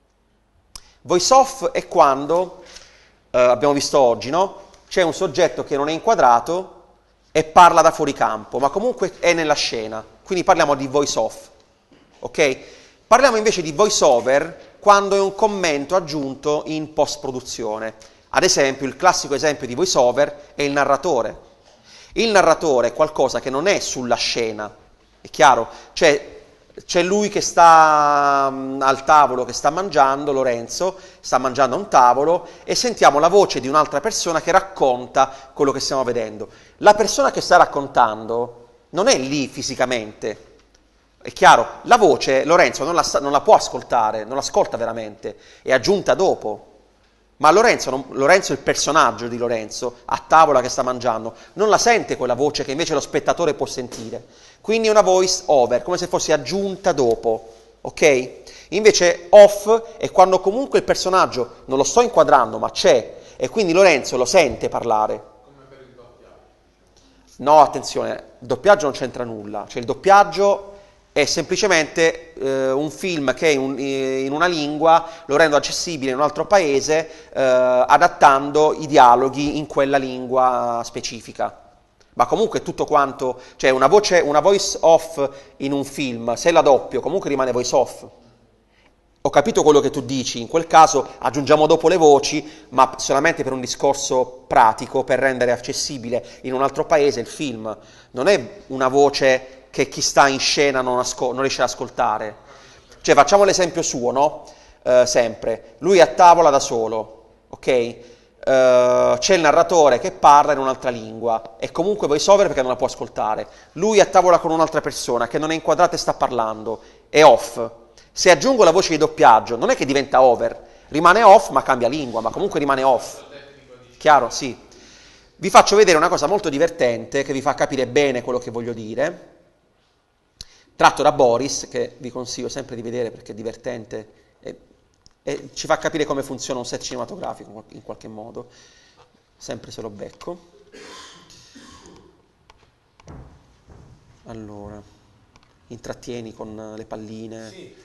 Voice off è quando, eh, abbiamo visto oggi, no? C'è un soggetto che non è inquadrato e parla da fuori campo, ma comunque è nella scena, quindi parliamo di voice off, ok? Parliamo invece di voice over quando è un commento aggiunto in post-produzione. Ad esempio, il classico esempio di voice over è il narratore. Il narratore è qualcosa che non è sulla scena, è chiaro? Cioè, c'è lui che sta mm, al tavolo, che sta mangiando, Lorenzo, sta mangiando a un tavolo e sentiamo la voce di un'altra persona che racconta quello che stiamo vedendo. La persona che sta raccontando non è lì fisicamente, è chiaro? La voce Lorenzo non la, sta- non la può ascoltare, non l'ascolta veramente, è aggiunta dopo. Ma Lorenzo, non- Lorenzo, il personaggio di Lorenzo, a tavola che sta mangiando, non la sente quella voce che invece lo spettatore può sentire. Quindi è una voice over, come se fosse aggiunta dopo, ok? Invece off è quando comunque il personaggio non lo sto inquadrando, ma c'è, e quindi Lorenzo lo sente parlare. No, attenzione, il doppiaggio non c'entra nulla, cioè il doppiaggio è semplicemente eh, un film che in, un- in una lingua lo rendo accessibile in un altro paese eh, adattando i dialoghi in quella lingua specifica. Ma comunque tutto quanto, cioè una voce, una voice off in un film, se la doppio comunque rimane voice off. Ho capito quello che tu dici, in quel caso aggiungiamo dopo le voci, ma solamente per un discorso pratico, per rendere accessibile in un altro paese il film. Non è una voce che chi sta in scena non, asco- non riesce ad ascoltare. Cioè facciamo l'esempio suo, no? Eh, sempre. Lui è a tavola da solo, ok? Eh, c'è il narratore che parla in un'altra lingua e comunque voice over perché non la può ascoltare. Lui è a tavola con un'altra persona che non è inquadrata e sta parlando, è off. Se aggiungo la voce di doppiaggio, non è che diventa over, rimane off ma cambia lingua, ma comunque rimane off. Chiaro? Sì. Vi faccio vedere una cosa molto divertente che vi fa capire bene quello che voglio dire. Tratto da Boris, che vi consiglio sempre di vedere perché è divertente e, e ci fa capire come funziona un set cinematografico in qualche modo, sempre se lo becco. Allora, intrattieni con le palline. Sì.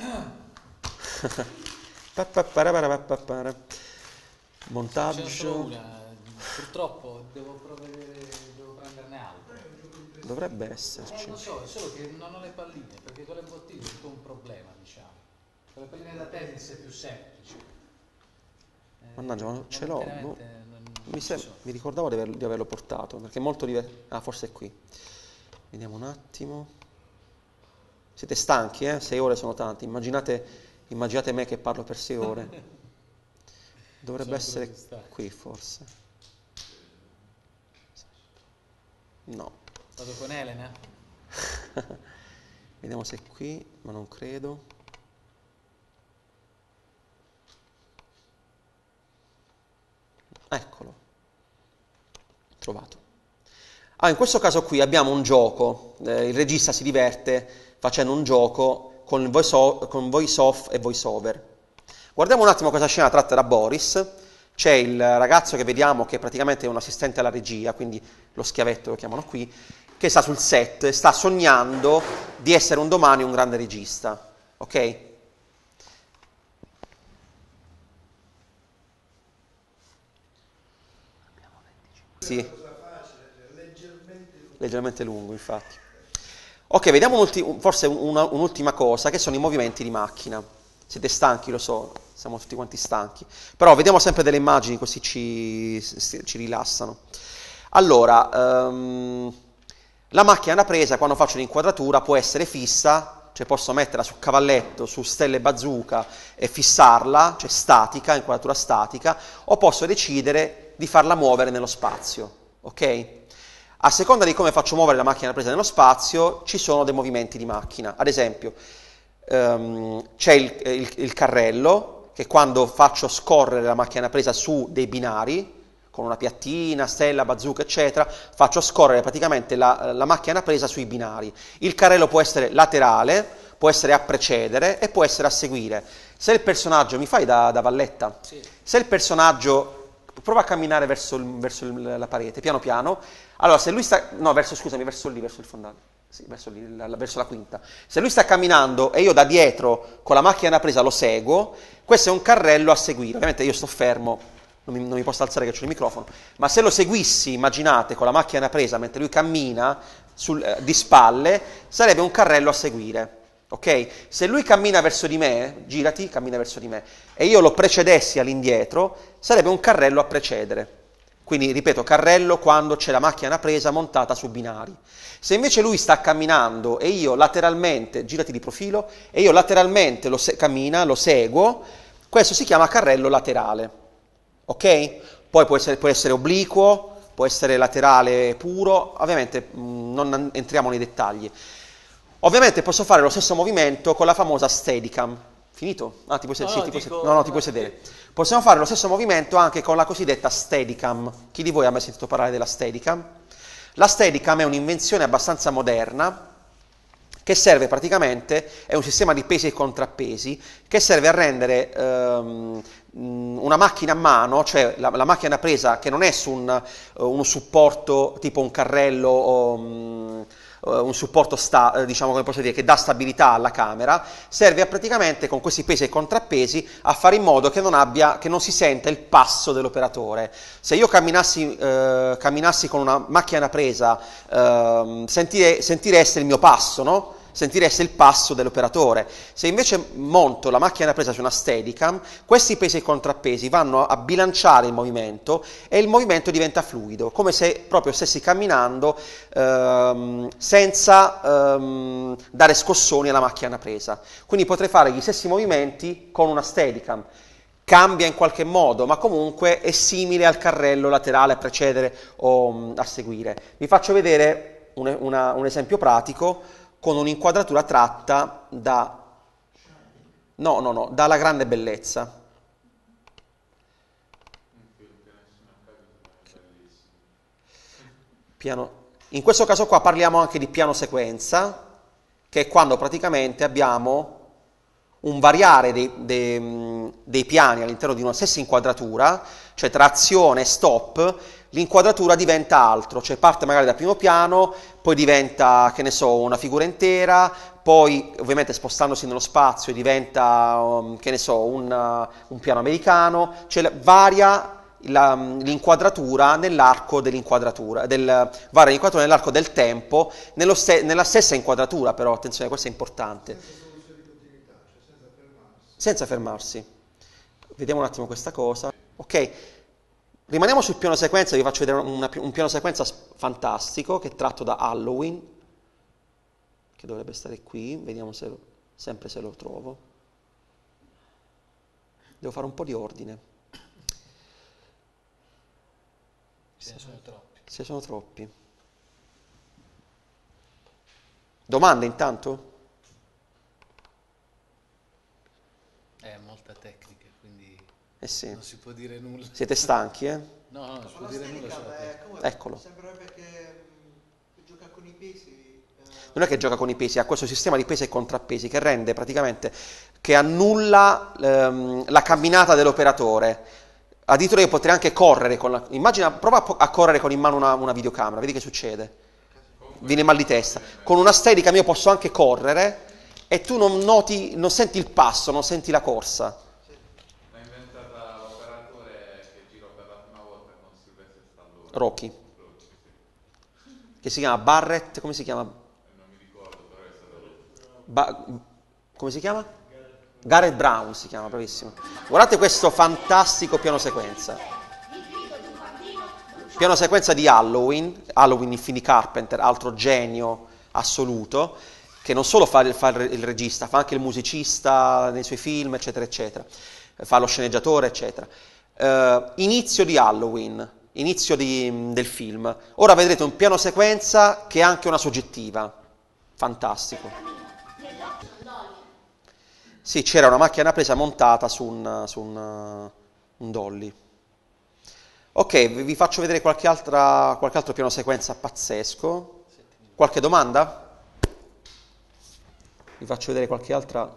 Montaggio. Ce n'è solo una, purtroppo devo provvedere, devo prenderne altre. Dovrebbe esserci. Non lo so, è solo che non ho le palline, perché con le bottiglie è tutto un problema, diciamo. Con le palline da tennis è più semplice. Eh, Mannaggia, ma ce l'ho. No. momentaneamente non- non Mi, ci sem- sono. mi ricordavo di, aver- di averlo portato, perché è molto diverso. Ah, forse è qui. Vediamo un attimo. Siete stanchi, eh? Sei ore sono tante. Immaginate, immaginate me che parlo per sei ore. Dovrebbe essere qui, forse. No. Vado con Elena? Vediamo se è qui, ma non credo. Eccolo. Trovato. Ah, in questo caso qui abbiamo un gioco. Eh, il regista si diverte facendo un gioco con voice, con voice off e voice over. Guardiamo un attimo questa scena tratta da Boris. C'è il ragazzo che vediamo che praticamente è un assistente alla regia, quindi lo schiavetto lo chiamano qui, che sta sul set, sta sognando di essere un domani un grande regista, ok? Sì, leggermente lungo, infatti. Ok, vediamo un'ulti- forse una- un'ultima cosa, che sono i movimenti di macchina. Siete stanchi, lo so, siamo tutti quanti stanchi, però vediamo sempre delle immagini così ci, ci rilassano. Allora, ehm, la macchina da presa quando faccio l'inquadratura può essere fissa, cioè posso metterla su cavalletto, su stelle bazooka e fissarla, cioè statica, inquadratura statica, o posso decidere di farla muovere nello spazio, ok? A seconda di come faccio muovere la macchina da presa nello spazio, ci sono dei movimenti di macchina. Ad esempio, ehm, c'è il, il, il carrello, che quando faccio scorrere la macchina da presa su dei binari, con una piattina, stella, bazooka, eccetera, faccio scorrere praticamente la, la macchina da presa sui binari. Il carrello può essere laterale, può essere a precedere e può essere a seguire. Se il personaggio, mi fai da, da valletta? Sì. Se il personaggio prova a camminare verso, il, verso il, la parete, piano piano, allora se lui sta, no, verso, scusami, verso lì, verso il fondale, sì, verso, lì, la, verso la quinta, se lui sta camminando e io da dietro con la macchina da presa lo seguo, questo è un carrello a seguire, ovviamente io sto fermo, non mi, non mi posso alzare che c'è il microfono, ma se lo seguissi, immaginate, con la macchina da presa mentre lui cammina sul, eh, di spalle, sarebbe un carrello a seguire. Ok? Se lui cammina verso di me, girati, cammina verso di me, e io lo precedessi all'indietro, sarebbe un carrello a precedere. Quindi, ripeto, carrello quando c'è la macchina da presa montata su binari. Se invece lui sta camminando e io lateralmente, girati di profilo, e io lateralmente lo se- cammina, lo seguo, questo si chiama carrello laterale. Ok? Poi può essere, può essere obliquo, può essere laterale puro, ovviamente mh, non entriamo nei dettagli. Ovviamente posso fare lo stesso movimento con la famosa Steadicam. Finito? Ah, ti puoi, no, sì, no, ti puoi dico, no, no, ti puoi sedere. Possiamo fare lo stesso movimento anche con la cosiddetta Steadicam. Chi di voi ha mai sentito parlare della Steadicam? La Steadicam è un'invenzione abbastanza moderna che serve praticamente, è un sistema di pesi e contrappesi, che serve a rendere ehm, una macchina a mano, cioè la, la macchina da presa che non è su un, uh, uno supporto tipo un carrello o um, un supporto sta, diciamo, come posso dire, che dà stabilità alla camera, serve a praticamente con questi pesi e contrappesi a fare in modo che non abbia, che non si senta il passo dell'operatore. Se io camminassi, eh, camminassi con una macchina da presa, eh, sentire, sentireste il mio passo, no? Sentireste il passo dell'operatore. Se invece monto la macchina da presa su una Steadicam, questi pesi e contrappesi vanno a bilanciare il movimento e il movimento diventa fluido, come se proprio stessi camminando ehm, senza ehm, dare scossoni alla macchina da presa. Quindi potrei fare gli stessi movimenti con una Steadicam. Cambia in qualche modo, ma comunque è simile al carrello laterale a precedere o um, a seguire. Vi faccio vedere un, una, un esempio pratico con un'inquadratura tratta da, no, no, no, dalla grande bellezza. Piano. In questo caso qua parliamo anche di piano sequenza, che è quando praticamente abbiamo un variare dei, dei, dei piani all'interno di una stessa inquadratura, cioè tra azione e stop, l'inquadratura diventa altro, cioè parte magari da primo piano, poi diventa, che ne so, una figura intera, poi ovviamente spostandosi nello spazio diventa, um, che ne so, un, uh, un piano americano, cioè varia la, l'inquadratura nell'arco dell'inquadratura, del, varia l'inquadratura nell'arco del tempo, nello ste, nella stessa inquadratura però, attenzione, questo è importante. Senza fermarsi. Vediamo un attimo questa cosa. Ok. Rimaniamo sul piano sequenza, vi faccio vedere una, un piano sequenza fantastico che è tratto da Halloween, che dovrebbe stare qui, vediamo se, sempre se lo trovo. Devo fare un po' di ordine. Ce ne sono troppi. Se sono troppi. Domande intanto? È molta tecnica, quindi Eh sì. non si può dire nulla. Siete stanchi, eh? No, no, non si può La dire nulla stenica, sulla beh, tecnica. come Eccolo. sembrerebbe che mh, gioca con i pesi. eh, Non è che gioca con i pesi, ha questo sistema di pesi e contrappesi che rende praticamente, che annulla ehm, la camminata dell'operatore. Addirittura io potrei anche correre con la... Immagina, prova a, po- a correre con in mano una, una videocamera, vedi che succede. Viene mal di testa. Con una Steadicam io posso anche correre e tu non noti, non senti il passo, non senti la corsa. L'ha inventata l'operatore che girò per la prima volta con Sylvester Stallone. Rocky. Che si chiama Barrett, come si chiama? Ba- come si chiama? Gareth Brown si chiama, bravissimo. Guardate questo fantastico piano sequenza. Piano sequenza di Halloween, Halloween in film di Carpenter, altro genio assoluto, che non solo fa il, fa il regista, fa anche il musicista nei suoi film, eccetera, eccetera. Fa lo sceneggiatore, eccetera. Uh, inizio di Halloween, inizio di, del film. Ora vedrete un piano sequenza che è anche una soggettiva. Fantastico. Sì, c'era una macchina presa montata su un, su un, un dolly. Ok, vi faccio vedere qualche, altra, qualche altro piano sequenza pazzesco. Qualche domanda? Vi faccio vedere qualche altra...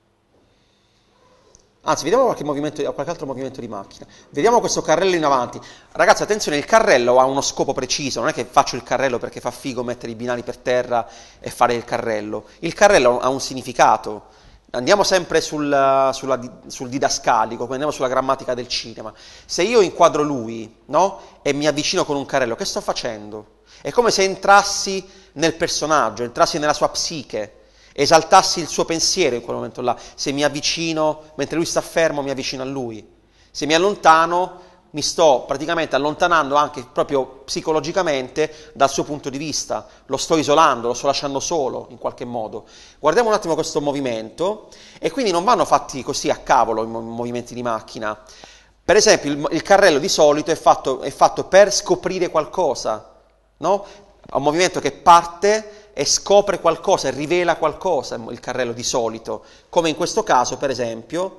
Anzi, vediamo qualche, movimento, qualche altro movimento di macchina. Vediamo questo carrello in avanti. Ragazzi, attenzione, il carrello ha uno scopo preciso. Non è che faccio il carrello perché fa figo mettere i binari per terra e fare il carrello. Il carrello ha un significato. Andiamo sempre sul, sulla, sul didascalico, andiamo sulla grammatica del cinema. Se io inquadro lui, no? E mi avvicino con un carrello, che sto facendo? È come se entrassi nel personaggio, entrassi nella sua psiche, esaltassi il suo pensiero in quel momento là. Se mi avvicino, mentre lui sta fermo, mi avvicino a lui. Se mi allontano, mi sto praticamente allontanando anche proprio psicologicamente dal suo punto di vista, lo sto isolando, lo sto lasciando solo in qualche modo. Guardiamo un attimo questo movimento, e quindi non vanno fatti così a cavolo i movimenti di macchina. Per esempio il, il carrello di solito è fatto, è fatto per scoprire qualcosa, no? È un movimento che parte e scopre qualcosa, e rivela qualcosa il carrello di solito, come in questo caso per esempio,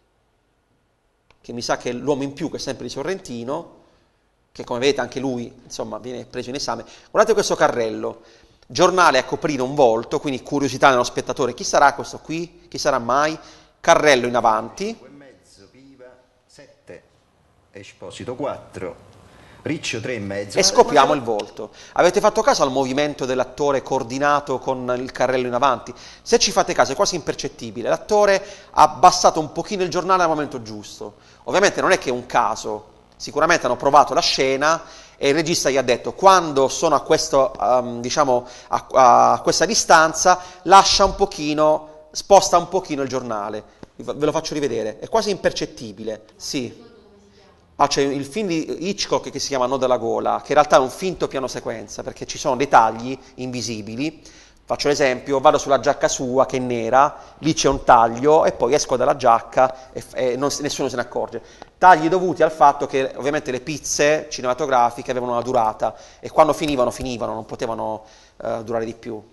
che mi sa che è l'uomo in più, che è sempre di Sorrentino, che come vedete anche lui, insomma, viene preso in esame. Guardate questo carrello, giornale a coprire un volto, quindi curiosità nello spettatore, chi sarà questo qui? Chi sarà mai? Carrello in avanti. Mezzo, Piva sette, Esposito quattro, Riccio tre e mezzo. E scopriamo il volto. Avete fatto caso al movimento dell'attore coordinato con il carrello in avanti? Se ci fate caso è quasi impercettibile. L'attore ha abbassato un pochino il giornale al momento giusto. Ovviamente non è che è un caso. Sicuramente hanno provato la scena e il regista gli ha detto: quando sono a, questo, um, diciamo, a, a questa distanza, lascia un pochino, sposta un pochino il giornale. Ve lo faccio rivedere. È quasi impercettibile. Sì. Ah, c'è il film di Hitchcock che si chiama Nodo alla gola, che in realtà è un finto piano sequenza, perché ci sono dei tagli invisibili. Faccio l'esempio, vado sulla giacca sua che è nera, lì c'è un taglio e poi esco dalla giacca e, e non, nessuno se ne accorge. Tagli dovuti al fatto che ovviamente le pizze cinematografiche avevano una durata e quando finivano, finivano, non potevano uh, durare di più.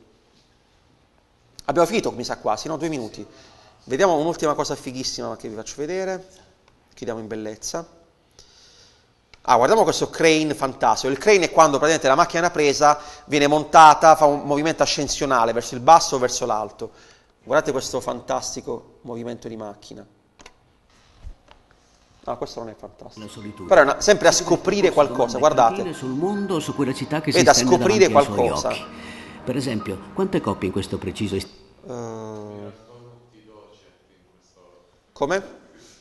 Abbiamo finito, mi sa quasi, no? Due minuti. Vediamo un'ultima cosa fighissima che vi faccio vedere, chiudiamo in bellezza. Ah, guardiamo questo crane fantastico. Il crane è quando praticamente la macchina presa viene montata, fa un movimento ascensionale verso il basso o verso l'alto. Guardate questo fantastico movimento di macchina. Ah, questo non è fantastico. Però è una, sempre a scoprire qualcosa, guardate. Sul mondo, su quella città che Ed si a scoprire qualcosa. Per esempio, quante coppie in questo preciso ist- uh, Come?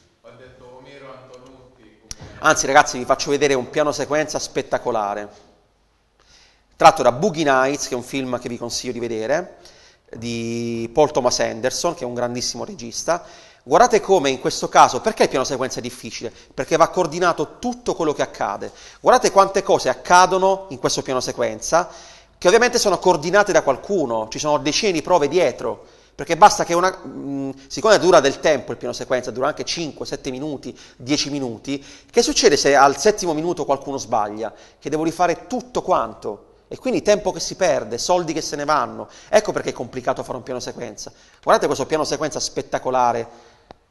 Anzi ragazzi, vi faccio vedere un piano sequenza spettacolare, tratto da Boogie Nights, che è un film che vi consiglio di vedere, di Paul Thomas Anderson, che è un grandissimo regista. Guardate come in questo caso, perché il piano sequenza è difficile? Perché va coordinato tutto quello che accade. Guardate quante cose accadono in questo piano sequenza, che ovviamente sono coordinate da qualcuno, ci sono decine di prove dietro, perché basta che una, mh, siccome dura del tempo il piano sequenza, dura anche cinque, sette minuti, dieci minuti, che succede se al settimo minuto qualcuno sbaglia? Che devo rifare tutto quanto, e quindi tempo che si perde, soldi che se ne vanno, ecco perché è complicato fare un piano sequenza. Guardate questo piano sequenza spettacolare.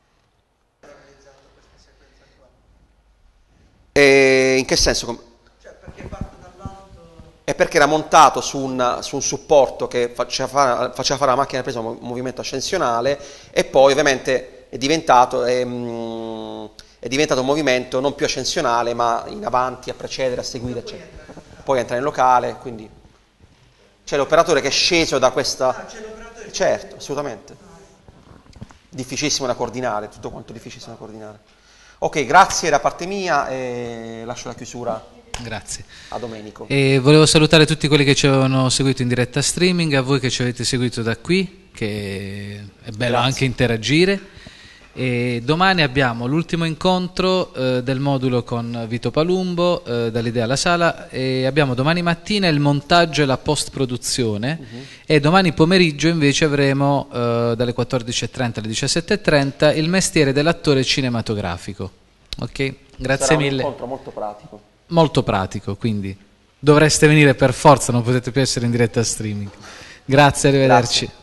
E in che senso? Cioè, perché parte dall'alto... È perché era montato su un, su un supporto che faceva fare, faceva fare alla macchina presa un movimento ascensionale, e poi ovviamente è diventato, è, mh, è diventato un movimento non più ascensionale ma in avanti, a precedere, a seguire, eccetera. Poi entra nel locale, quindi c'è l'operatore che è sceso da questa... Ah, c'è l'operatore? Certo, assolutamente. Difficilissimo da coordinare, tutto quanto difficilissimo da coordinare. Ok, grazie da parte mia e lascio la chiusura. Grazie. A Domenico. E volevo salutare tutti quelli che ci avevano seguito in diretta streaming, a voi che ci avete seguito da qui, che è bello Grazie. anche interagire. E domani abbiamo l'ultimo incontro eh, del modulo con Vito Palumbo, eh, dall'idea alla sala, e abbiamo domani mattina il montaggio e la post-produzione, uh-huh. e domani pomeriggio invece avremo eh, dalle quattordici e trenta alle diciassette e trenta il mestiere dell'attore cinematografico. Ok? Grazie Sarà mille. un incontro molto pratico. Molto pratico, quindi dovreste venire per forza, non potete più essere in diretta streaming. Grazie, arrivederci. Grazie.